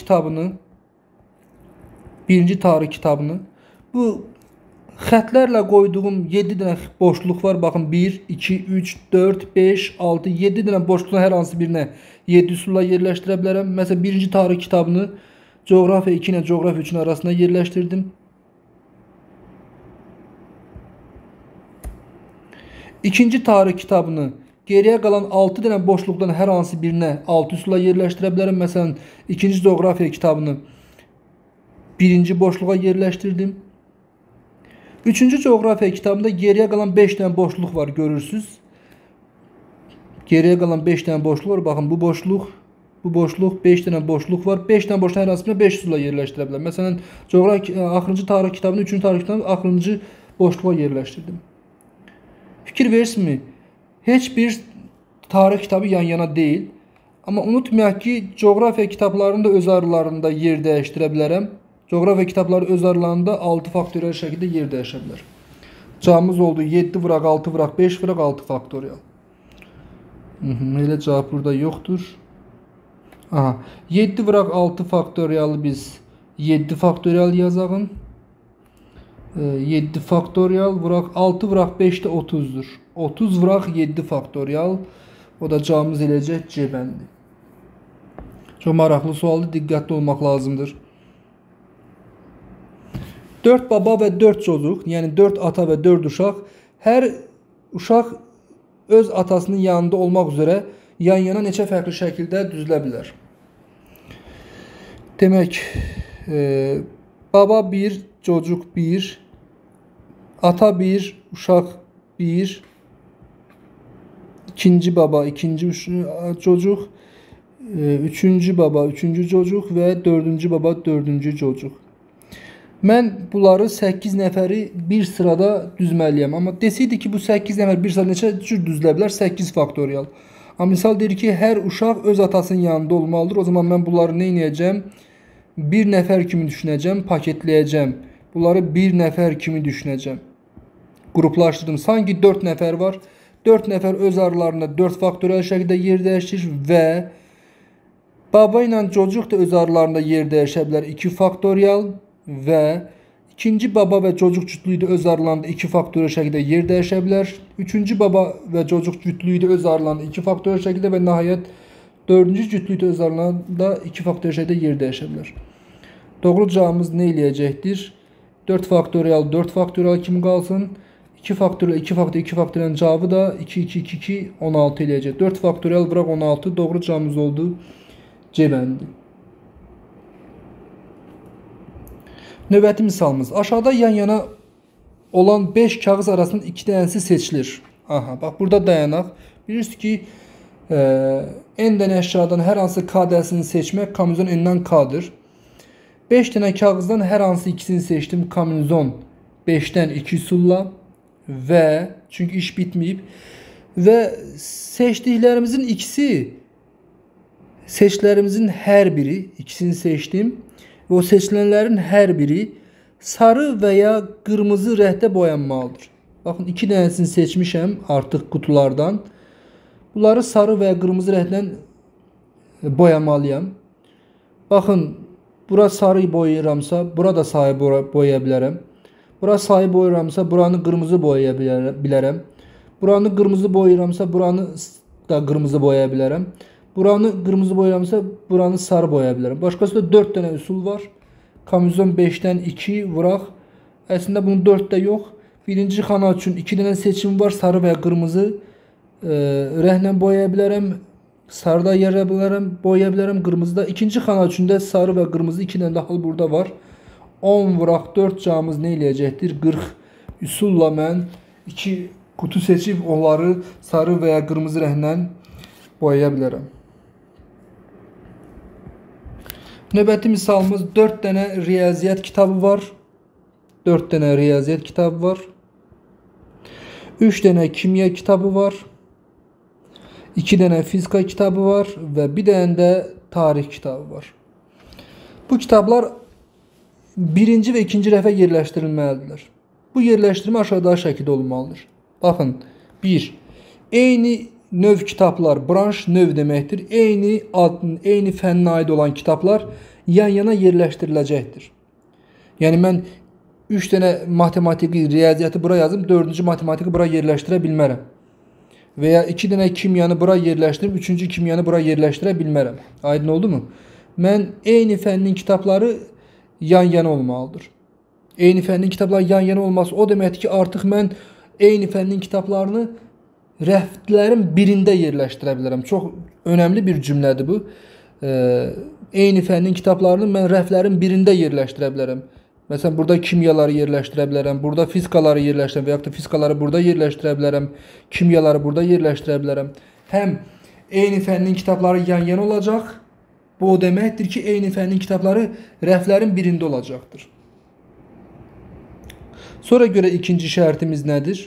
kitabını bu xətlərlə qoyduğum 7 dənə boşluq var. Baxın 1, 2, 3, 4, 5, 6, 7 dənə boşluqla hər hansı birinə 7 üsulla yerləşdirə bilərəm. Məsələn, birinci tarix kitabını coğrafiya 2 ilə coğrafiya 3-ün arasına yerləşdirdim. İkinci tarix kitabını geriyə qalan 6 dənə boşluqdan hər hansı birinə 6 üsulla yerləşdirə bilərəm. Məsələn, ikinci coğrafiya kitabını birinci boşluğa yerləşdirdim. Üçüncü coğrafiya kitabında geriyə qalan 5 dənə boşluq var, görürsünüz. Geriyə qalan 5 dənə boşluq var. Baxın, bu boşluq, 5 dənə boşluq var. 5 dənə boşluqdan hər hansı birinə 5 üsulla yerləşdirə bilərəm. Məsələn, axırıncı tarix kitabını, 3-cü tarix kitabını axırıncı boşluğa yerləşdirdim. Fikir verirsinizmi? Heç bir tarix kitabı yan-yana deyil. Amma unutmayaq ki, coğrafiya kitablarını da öz aralarında yer dəyişdirə bilərəm. Coğrafiya kitabları öz aralarında 6 faktorial şəkildə yer dəyişə bilər. Cavabımız oldu 7 vuraq 6 vuraq 5 vuraq 6 faktorial. Elə cavab burada yoxdur. 7 vuraq 6 faktorialı biz 7 faktorial yazağın. 7 faktorial vuraq 6 vuraq 5 də 30'dur. 30 vuraq 7 faktorial. O da cavabımız eləcək C bəndi. Çox maraqlı sualdır, diqqətli olmaq lazımdır. 4 baba və 4 çocuk, yəni 4 ata və 4 uşaq, hər uşaq öz atasının yanında olmaq üzrə yan-yana neçə fərqli şəkildə düzülə bilər? Demək, baba 1, çocuk 1, ata 1, uşaq 1, ikinci baba, ikinci çocuk, üçüncü baba, üçüncü çocuk və dördüncü baba, dördüncü çocuk. Mən bunları 8 nəfəri bir sırada düzməliyəm. Amma desəydi ki, bu 8 nəfər bir sırada neçə cür düzülə bilər? 8 faktorial. Amma misal deyir ki, hər uşaq öz atasının yanında olmalıdır. O zaman mən bunları nə edəcəm? Bir nəfər kimi düşünəcəm, paketləyəcəm. Bunları bir nəfər kimi düşünəcəm. Qruplaşdırdım. Sanki 4 nəfər var. 4 nəfər öz aralarında 4 faktorial şəkildə yer dəyişir və baba ilə çocuk da öz aralarında yer dəyişə bilər 2 faktorial və ikinci baba və çocuk cütlüyü də öz aralarında 2 faktorial şəkildə yer dəyişə bilər. Üçüncü baba və çocuk cütlüyü də öz aralarında 2 faktorial şəkildə və nəhayət dördüncü cütlüyü də öz aralarında 2 faktorial şəkildə yer dəyişə bilər. Doğru cavabımız nə eləyəcəkdir? 4 faktorial kimi qalsın. 2 faktorial 2 faktorialın cavabı da 2, 2, 2, 2, 16 eləyəcək. 4 faktorial bıraq 16. Doğru cavabımız oldu C bəndi. Növbəti misalımız. Aşağıda yan-yana olan 5 kağız arasında 2 dənəsi seçilir. Bax burada dayanaq. Bilirsiniz ki, n dənə əşyadan hər hansı k dənəsini seçmək kombinizon n-dən k-dır. 5 dənə kağızdan hər hansı ikisini seçdim. Kombinizon 5-dən 2 üsulla və çünki iş bitməyib və seçdiklərimizin ikisi hər biri ikisini seçdim. Və o seçilənlərin hər biri sarı və ya qırmızı rəngdə boyanmalıdır. Baxın, 2 dənəsini seçmişəm artıq qutulardan. Bunları sarı və ya qırmızı rəngdən boyamalıyam. Baxın, bura sarı boyayıramsa, bura da sarı boyaya bilərəm. Bura sarı boyayıramsa, buranı qırmızı boyaya bilərəm. Buranı qırmızı boyayıramsa, buranı da qırmızı boyaya bilərəm. Buranı qırmızı boyayıramsa, buranı sarı boyaya bilərəm. Başqası da 4 dənə üsul var. Kombinizon 5-dən 2 vuraq. Əslində bunun 4 də yox. Birinci xana üçün 2 dənə seçim var. Sarı və ya qırmızı rənglə boyaya bilərəm. Sarıda yara bilərəm, boyaya bilərəm. Qırmızıda. İkinci xana üçün də sarı və qırmızı 2 dənə daxil burada var. 10 vuraq 4 cavabımız nə eləyəcəkdir? 40 üsulla mən 2 qutu seçib onları sarı və ya qırmızı rənglə boyaya bilərəm. Növbəti misalımız 4 dənə riyaziyyat kitabı var. 4 dənə riyaziyyat kitabı var. 3 dənə kimya kitabı var. 2 dənə fizika kitabı var və bir dənə də tarix kitabı var. Bu kitablar birinci və ikinci rəfə yerləşdirilməlidirlər. Bu yerləşdirmə aşağıdakı şəkildə olmalıdır. Baxın, 1. Eyni növ kitablar, branş növ deməkdir. Eyni fənnə aid olan kitablar yan-yana yerləşdiriləcəkdir. Yəni mən 3 dənə matematiki, riyaziyyatı bura yazım, 4-cü matematiki bura yerləşdirə bilmərəm. Və ya 2 dənə kimyanı bura yerləşdirib, 3-cü kimyanı bura yerləşdirə bilmərəm. Aydın oldu mu? Mən eyni fənnin kitabları yan-yana olmalıdır. Eyni fənnin kitabları yan-yana olması o deməkdir ki, artıq mən eyni fənnin kitablarını rəflərin birində yerləşdirə bilərəm. Çox önəmli bir cümlədir bu. Eyni fənnin kitablarını mən rəflərin birində yerləşdirə bilərəm. Məsələn, burada kimyaları yerləşdirə bilərəm, burada fizikaları yerləşdirə bilərəm və yaxud da fizikaları burada yerləşdirə bilərəm, kimyaları burada yerləşdirə bilərəm. Həm eyni fənnin kitabları yan-yana olacaq, bu o deməkdir ki, eyni fənnin kitabları rəflərin birində olacaqdır. Sonra görə ikinci şərtimiz nədir?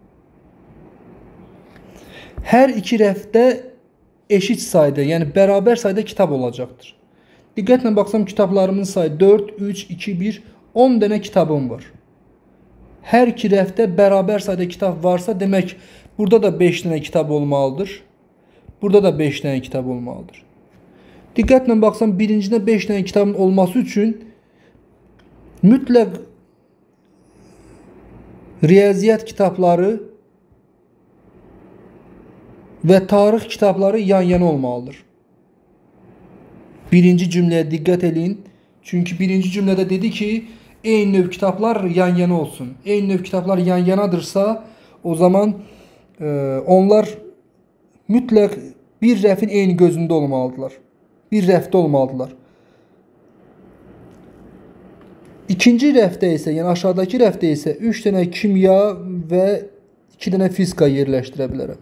Hər iki rəfdə eşit sayda, yəni bərabər sayda kitab olacaqdır. Diqqətlə baxsam, kitablarımın sayı 4, 3, 2, 1, 10 dənə kitabım var. Hər iki rəfdə bərabər sayda kitab varsa, demək, burada da 5 dənə kitab olmalıdır. Burada da 5 dənə kitab olmalıdır. Diqqətlə baxsam, birincidə 5 dənə kitabın olması üçün mütləq riyaziyyat kitabları və tarix kitabları yan-yana olmalıdır. Birinci cümləyə diqqət edin. Çünki birinci cümlədə dedi ki, eyni növ kitablar yan-yana olsun. Eyni növ kitablar yan-yanadırsa, o zaman onlar mütləq bir rəfin eyni gözündə olmalıdırlar. Bir rəfdə olmalıdırlar. İkinci rəfdə isə, yəni aşağıdakı rəfdə isə 3 dənə kimya və 2 dənə fizika yerləşdirə bilərəm.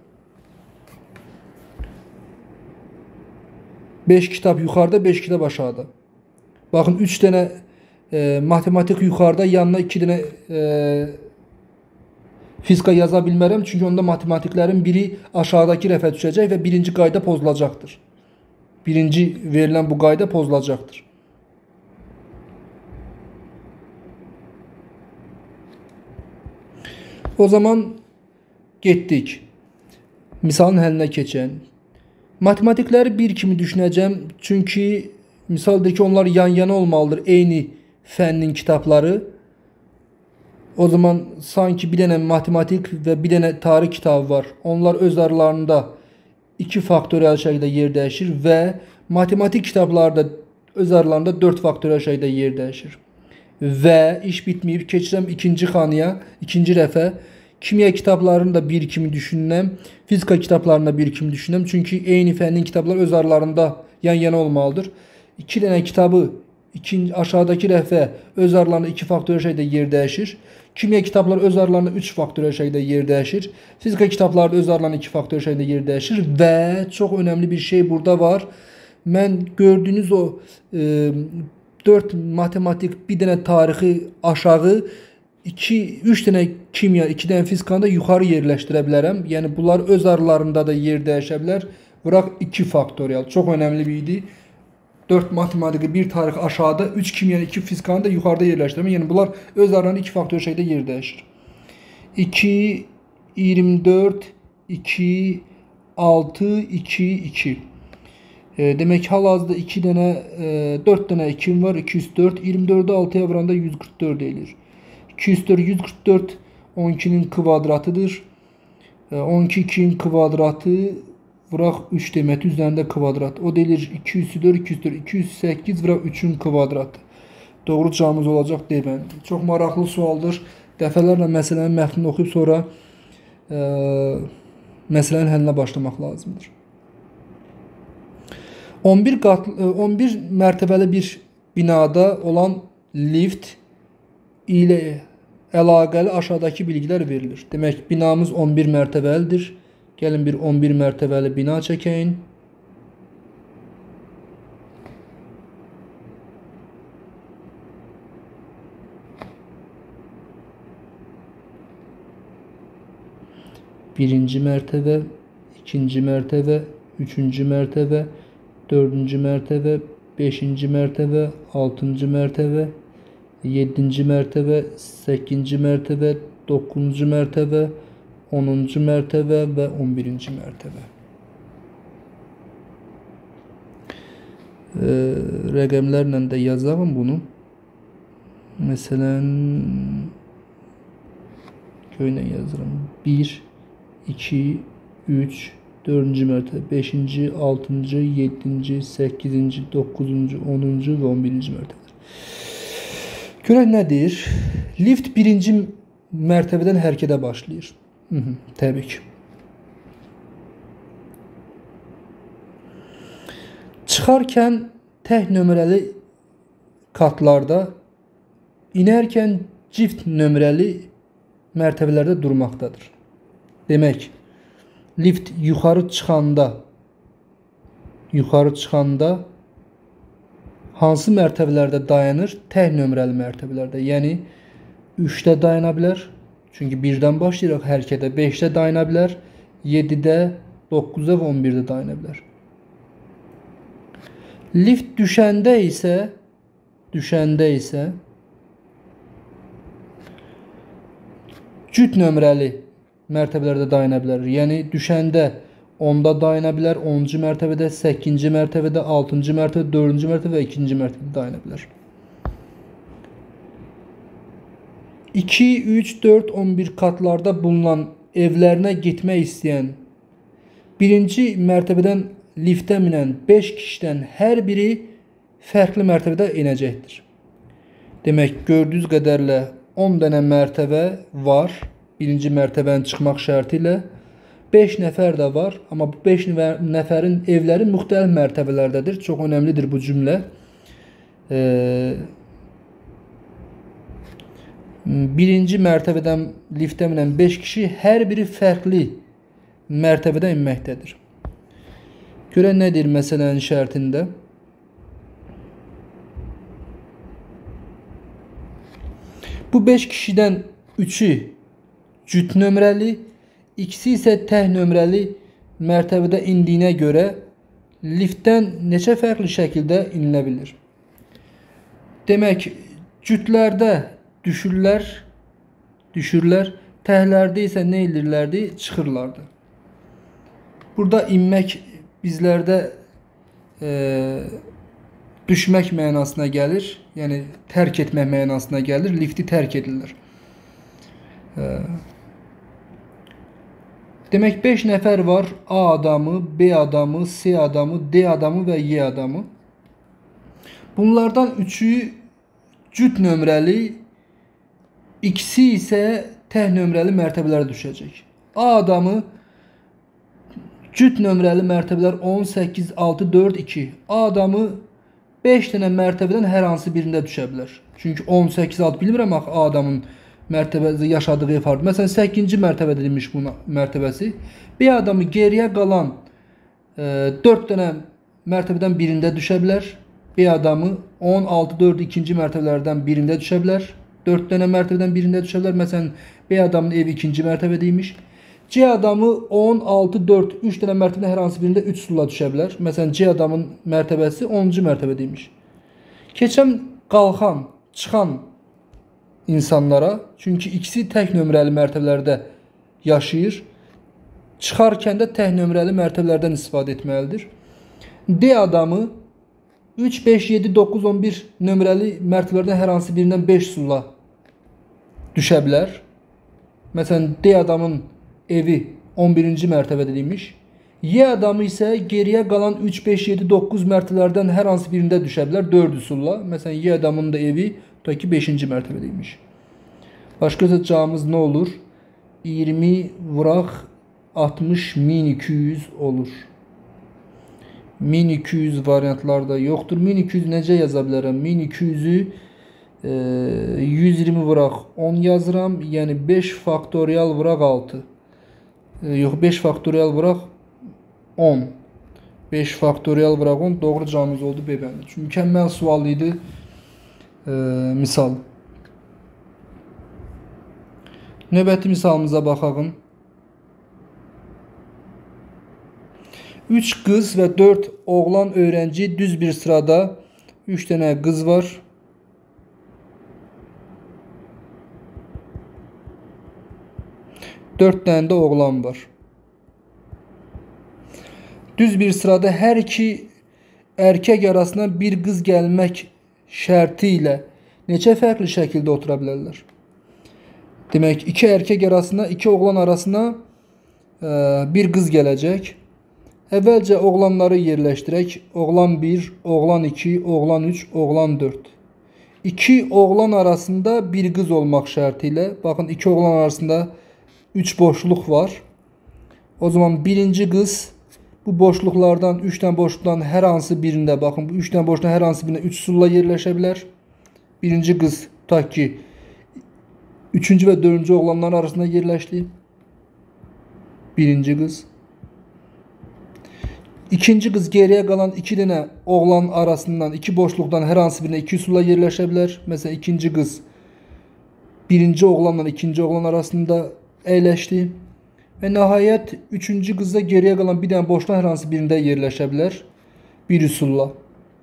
5 kitab yuxarıda, 5 kitab aşağıda. Baxın, 3 dənə matematik yuxarıda, yanına 2 dənə fizika yaza bilmərəm. Çünki onda matematiklərin biri aşağıdakı rəfə düşəcək və birinci qayda pozulacaqdır. Birinci verilən bu qayda pozulacaqdır. O zaman getdik. Misalın həllinə keçən. Matematikləri bir kimi düşünəcəm. Çünki misaldır ki, onlar yan-yana olmalıdır, eyni fənnin kitabları. O zaman sanki bir dənə matematik və bir dənə tarix kitabı var. Onlar öz aralarında 2 faktorial şəkildə yer dəyişir və matematik kitabları da öz aralarında 4 faktorial şəkildə yer dəyişir. Və iş bitməyib, keçirəm ikinci xanaya, ikinci rəfə. Kimya kitablarını da bir kimi düşünürəm. Fizika kitablarını da bir kimi düşünürəm. Çünki eyni fənnin kitabları öz aralarında yan-yana olmalıdır. 2 dənə kitabı aşağıdakı rəfə öz aralarında 2 faktorial şəkildə yer dəyişir. Kimya kitabları öz aralarında 3 faktorial şəkildə yer dəyişir. Fizika kitabları da öz aralarında 2 faktorial şəkildə yer dəyişir. Və çox önəmli bir şey burada var. Mən gördüyünüz o 4 matematik, bir dənə tarixi aşağı, 3 dənə kimya, 2 dənə fizikanı da yuxarı yerləşdirə bilərəm. Yəni bunlar öz aralarında da yer dəyişə bilər. Bıraq 2 faktorial. Çox önəmli bir idi. 4 matematiki, 1 tarix aşağıda, 3 kimya, 2 fizikanı da yuxarıda yerləşdirəm. Yəni bunlar öz aralarında 2 faktorial şəkildə yer dəyişir. 2, 24, 2, 6, 2, 2. Demək hal-hazırda 2 dənə, 4 dənə 2'm var. 204, 24'ü 6'ya vuranda 144 edilir. 204, 144 12'nin kvadratıdır. 12 2'nin kvadratı vuraq 3 demək, üzərində kvadrat. O deyilir 204, 204, 208 vuraq 3'ün kvadratı. Doğru cavabımız olacaq deyəm. Çox maraqlı sualdır. Dəfələrlə məsələnin mətnini oxuyub sonra məsələnin həllinə başlamaq lazımdır. 11 mərtəbəli bir binada olan lift ilə əlaqəli aşağıdakı bilgilər verilir. Demək, binamız 11 mərtəbəlidir. Gəlin bir 11 mərtəbəli bina çəkəyin. Birinci mərtəbə, ikinci mertebe, üçüncü mertebe, dördüncü mertebe, beşinci mertebe, altıncı mertebe, yedinci mertebe, sekizinci mertebe, dokuzuncu mertebe, 10. mertebe ve 11. mertebe. Rəqəmlərlə də yazalım bunu. Məsələn, köylə yazıram. 1, 2, 3, 4. mertebe, 5. 6. 7. 8. 9. 10. ve 11. mertebe. Görək nədir? Lift birinci mərtəbədən hərəkətə başlayır. Təbii ki. Çıxarkən tək nömrəli katlarda, inerkən çift nömrəli mərtəbələrdə durmaqdadır. Demək, lift yuxarı çıxanda hansı mərtəbələrdə dayanır? Tək nömrəli mərtəbələrdə. Yəni 3-də dayana bilər. Çünki 1-dən başlayıraq hərəkətə. 5-də dayana bilər. 7-də, 9-da və 11-də dayana bilər. Lift düşəndə isə cüt nömrəli mərtəbələrdə dayana bilər. Yəni düşəndə 10-da dayana bilər, 10-cu mərtəbədə, 8-ci mərtəbədə, 6-cı mərtəbədə, 4-cü mərtəbədə və 2-ci mərtəbədə dayana bilər. 2, 3, 4, 11 katlarda bulunan evlərinə getmək istəyən birinci mərtəbədən liftə minən 5 kişidən hər biri fərqli mərtəbədə enəcəkdir. Demək, gördüyünüz qədərlə 10 dənə mərtəbə var. Birinci mərtəbənin çıxmaq şərti ilə 5 nəfər də var. Amma bu 5 nəfərin evləri müxtəlif mərtəbələrdədir. Çox önəmlidir bu cümlə. Birinci mərtəbədən liftə minən 5 kişi hər biri fərqli mərtəbədə inməkdədir. Görək nədir məsələnin şərtində? Bu 5 kişidən 3'ü cüt nömrəli, ikisi isə tək nömrəli mərtəbədə indiyinə görə liftdən neçə fərqli şəkildə inilə bilir? Demək, cütlərdə düşürlər, təhlərdə isə nə edirlərdi? Çıxırlardı. Burada inmək bizlərdə düşmək mənasına gəlir. Yəni, tərk etmək mənasına gəlir. Lifti tərk edirlər. Demək, 5 nəfər var. A adamı, B adamı, C adamı, D adamı və Y adamı. Bunlardan 3'ü cüt nömrəli, ikisi isə tək nömrəli mərtəbələrə düşəcək. A adamı cüt nömrəli mərtəbələr 10, 8, 6, 4, 2. A adamı 5 dənə mərtəbədən hər hansı birində düşə bilər. Çünki 10, 8, 6 bilmirəm axı A adamın mərtəbəsi yaşadığı ev hardır. Məsələn, 8-ci mərtəbədə demiş bu mərtəbəsi. B adamı geriyə qalan 4 dənə mərtəbədən birində düşə bilər. B adamı 10, 6, 4, 2-ci mərtəbələrdən birində düşə bilər. 4 dənə mərtəbədən birində düşə bilər. Məsələn, B adamın evi 2-ci mərtəbədəymiş. C adamı 10, 6, 4, 3 dənə mərtəbədən hər hansı birində 3 sulla düşə bilər. Məsələn, C adamın mərtəbəsi 10-cu mərtəbədəymiş. Keçəm qalxan, çıxan insanlara. Çünki ikisi tək nömrəli mərtəbələrdə yaşayır. Çıxarkən də tək nömrəli mərtəbələrdən istifadə etməlidir. D adamı 3, 5, 7, 9, 11 nömrəli mərtəbələrdən hər hansı birindən 5 sulla düşə bilər. Məsələn, D adamın evi 11-ci mərtəbədəymiş. Y adamı isə geriyə qalan 3, 5, 7, 9 mərtəbələrdən hər hansı birində düşə bilər. 4 sulla. Məsələn, Y adamın da evi tutaq ki 5-ci mərtəbədəymiş. Başqa cavabımız nə olur? 20 vuraq 60 1200 olur. 1200 variantlarda yoxdur. 1200 necə yaza bilərəm? 1200'ü 120 vuraq 10 yazıram. Yəni 5 faktorial vuraq 6. Yox, 5 faktorial vuraq 10. 5 faktorial vuraq 10. Doğru cavabımız oldu B bəndi. Çünki mükəmməl sual idi. Misal. Növbəti misalımıza baxalım. 3 kız ve 4 oğlan öğrenci düz bir sırada. 3 tane kız var. 4 tane de oğlan var. Düz bir sırada her iki erkek arasına bir kız gelmek şartıyla neçə farklı şekilde oturabilirler? Demek iki erkek arasına, iki oğlan arasına bir kız gelecek. Evvelce oğlanları yerleştirək. Oğlan 1, oğlan 2, oğlan 3, oğlan 4. İki oğlan arasında bir kız olmak şartıyla, bakın iki oğlan arasında 3 boşluk var. O zaman birinci kız bu boşluklardan, 3 tane boşluktan her hansı birinde, bakın bu 3 tane boşluktan her hansı birinde 3 sulla yerleşebilir. Birinci kız ta ki 3. ve 4. oğlanlar arasında yerleşti. Birinci kız. İkinci kız geriye kalan 2 tane oğlan arasından, 2 boşluktan her hansı birine 2 sulla yerleşebilir. Mesela ikinci kız birinci oğlanla ikinci oğlan arasında eğleşti. Ve nihayet 3. kızda geriye kalan bir tane boşluğun her hansı birinde yerleşebilir. Bir üsulla.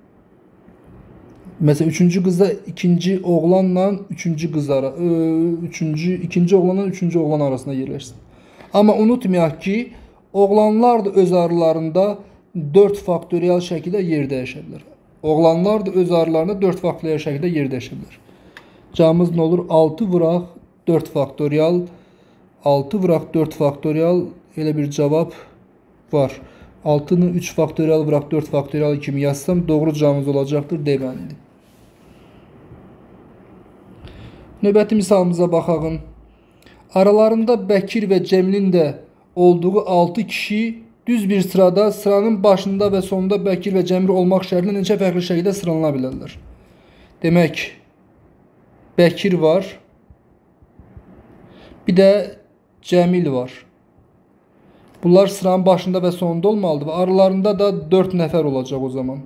Mesela 3. kızda ikinci oğlanla 3. kız ikinci oğlanla 3. oğlan arasında yerleşsin. Ama unutmayaq ki oğlanlar da öz aralarında 4 faktoriyel şekilde yer değişebilir. Oğlanlar da öz aralarında 4 faktoriyel şekilde yer değişebilir. Cevabımız ne olur? 6 vuraq 4 faktoriyel. 6 vuraq 4 faktoriyel elə bir cevap var. 6'nı 3 faktoriyel vuraq 4 faktoriyel kimi yazsam doğru cevabımız olacaktır deməlidir. Növbəti misalımıza baxalım. Aralarında Bekir ve Cemil'in de olduğu 6 kişi düz bir sırada sıranın başında ve sonunda Bekir ve Cemil olmak şartıyla neçə farklı şekilde sıralanabilirler? Demek Bekir var. Bir de Cemil var. Bunlar sıranın başında ve sonunda olmalıdır. Ve aralarında da 4 nefer olacak o zaman.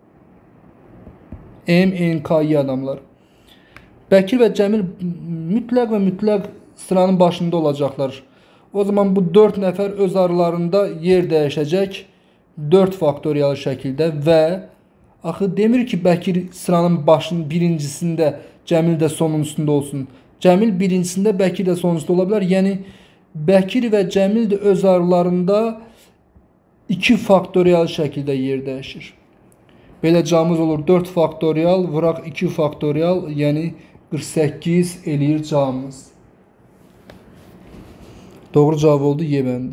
MNK'yi adamlar. Bekir ve Cemil mütləq ve mütləq sıranın başında olacaklar. O zaman bu 4 nefer öz aralarında yer değişecek. 4 faktoriyel şekilde ve axı demir ki Bekir sıranın başının birincisinde, Cemil de sonun üstünde olsun. Cemil birincisinde, Bekir de sonun üstünde olabilir. Yani Bekir ve Cemil de öz aralarında 2 faktoriyel şekilde yer değişir. Belə cavabımız olur 4 faktoriyel vuraq 2 faktoriyel, yani 48 eləyir cavabımız. Doğru cavab oldu Y bəndi.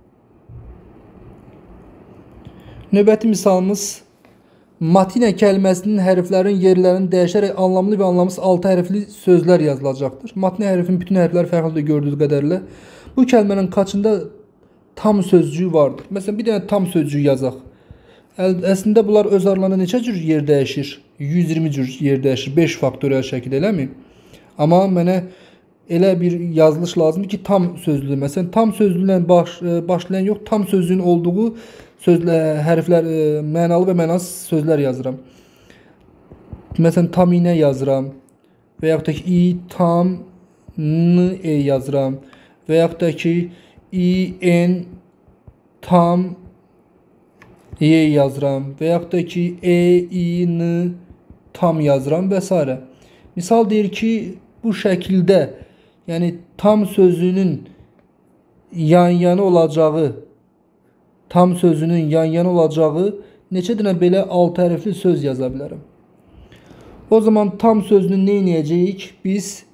Növbəti misalımız Matina kelimesinin hərflərin yerlərini dəyişərək anlamlı və anlamsız 6 hərfli sözlər yazılacaqdır. Matina hərfin bütün hərfləri fərqlidir gördüyünüz qədərlə. Bu kelimenin kaçında tam sözcüğü vardır? Mesela bir tane tam sözcüğü yazaq. Əslində bunlar öz aralarında neçə cür yer dəyişir? 120 cür yer dəyişir. 5 faktoriyel şəkildə, eləmi? Amma mənə elə bir yazılış lazımdır ki, tam sözlü. Məsələn, tam sözlülə başlayan yox, tam sözlüğün olduğu hərflər, mənalı və mənasız sözlər yazıram. Məsələn, tam iynə yazıram. Və yaxud da ki, i, tam, n, e yazıram. Və yaxud da ki, i, n, tam, y yazıram. Və yaxud da ki, e, i, n, tam yazıram və s. Misal deyir ki, bu şəkildə, yəni tam sözünün yan-yana olacağı, tam sözünün yan-yana olacağı neçə dənə belə 6 hərfli söz yaza bilərəm. O zaman tam sözünü nə edəcəyik? Biz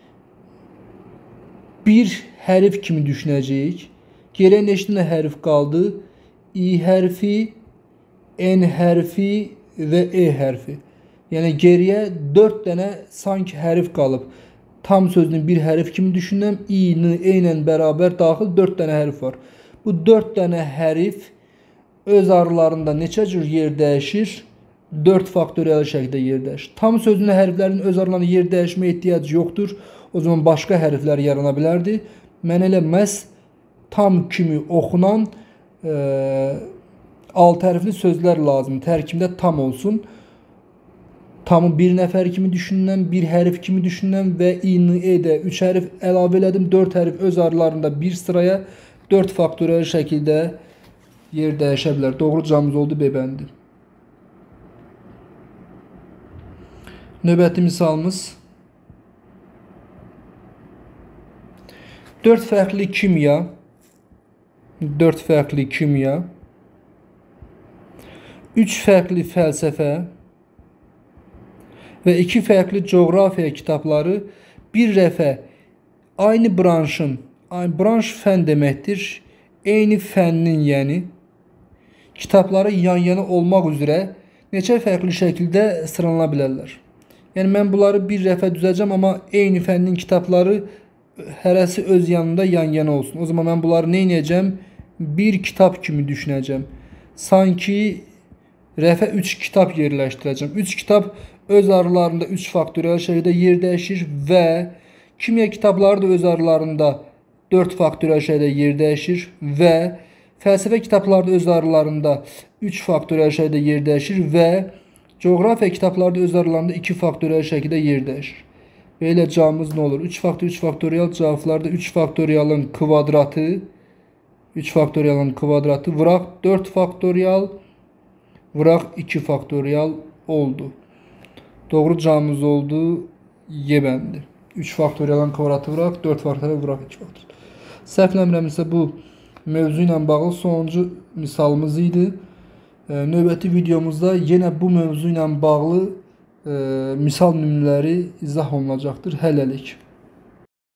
bir hərf kimi düşünəcəyik. Geriyə neçə dənə hərf qaldı? İ hərfi, N hərfi və E hərfi. Yəni geriyə 4 dənə sanki hərf qalıb. Tam sözünün bir hərf kimi düşünürəm. İ, n, e ilə bərabər daxil 4 dənə hərf var. Bu 4 dənə hərf öz aralarında neçə cür yer dəyişir? 4 faktoriyel şəkildə yer dəyişir. Tam sözünün hərflərinin öz aralarında yer dəyişmə ehtiyacı yoxdur. O zaman başqa hərflər yarana bilərdi. Mən elə məhz tam kimi oxunan 6 hərfli sözlər lazım. Tərkibində tam olsun. Tamı bir nəfər kimi düşünürəm, bir hərf kimi düşünürəm və i, n, e də 3 hərf əlavə elədim. 4 hərf öz aralarında bir sıraya 4 faktoriyel şəkildə yer dəyişə bilər. Doğru cavabımız oldu B bəndi. Növbəti misalımız 4 fərqli kimya, 3 fərqli fəlsəfə və 2 fərqli coğrafiya kitabları bir dəfə aynı branşın, branş fən deməkdir, eyni fənnin yəni kitabları yan-yana olmaq üzrə neçə fərqli şəkildə sıralana bilərlər. Yəni mən bunları bir dəfə düzəcəm, amma eyni fənnin kitabları hərəsi öz yanında yan-yana olsun. O zaman mən bunları nə edəcəm? Bir kitab kimi düşünəcəm. Sanki rəfə 3 kitab yerləşdirəcəm. 3 kitab öz aralarında 3 faktorial şəkildə yer dəyişir və kimya kitabları da öz aralarında 4 faktorial şəkildə yer dəyişir və fəlsəfə kitabları da öz aralarında 3 faktorial şəkildə yer dəyişir və coğrafiya kitabları da öz aralarında 2 faktorial şəkildə yer dəyişir. Belə cavabımız nə olur? 3 faktorial cavablarda 3 faktorialın kvadratı vıraq 4 faktorial vıraq 2 faktorial oldu. Doğru cavabımız oldu Y bəndi. 3 faktorialın kvadratı vıraq 4 faktorial vıraq 2 faktorial. Səhv eləmirəmsə bu mövzu ilə bağlı sonuncu misalımız idi. Növbəti videomuzda yenə bu mövzu ilə bağlı misal nümunələri izah olunacaqdır. Hələlik.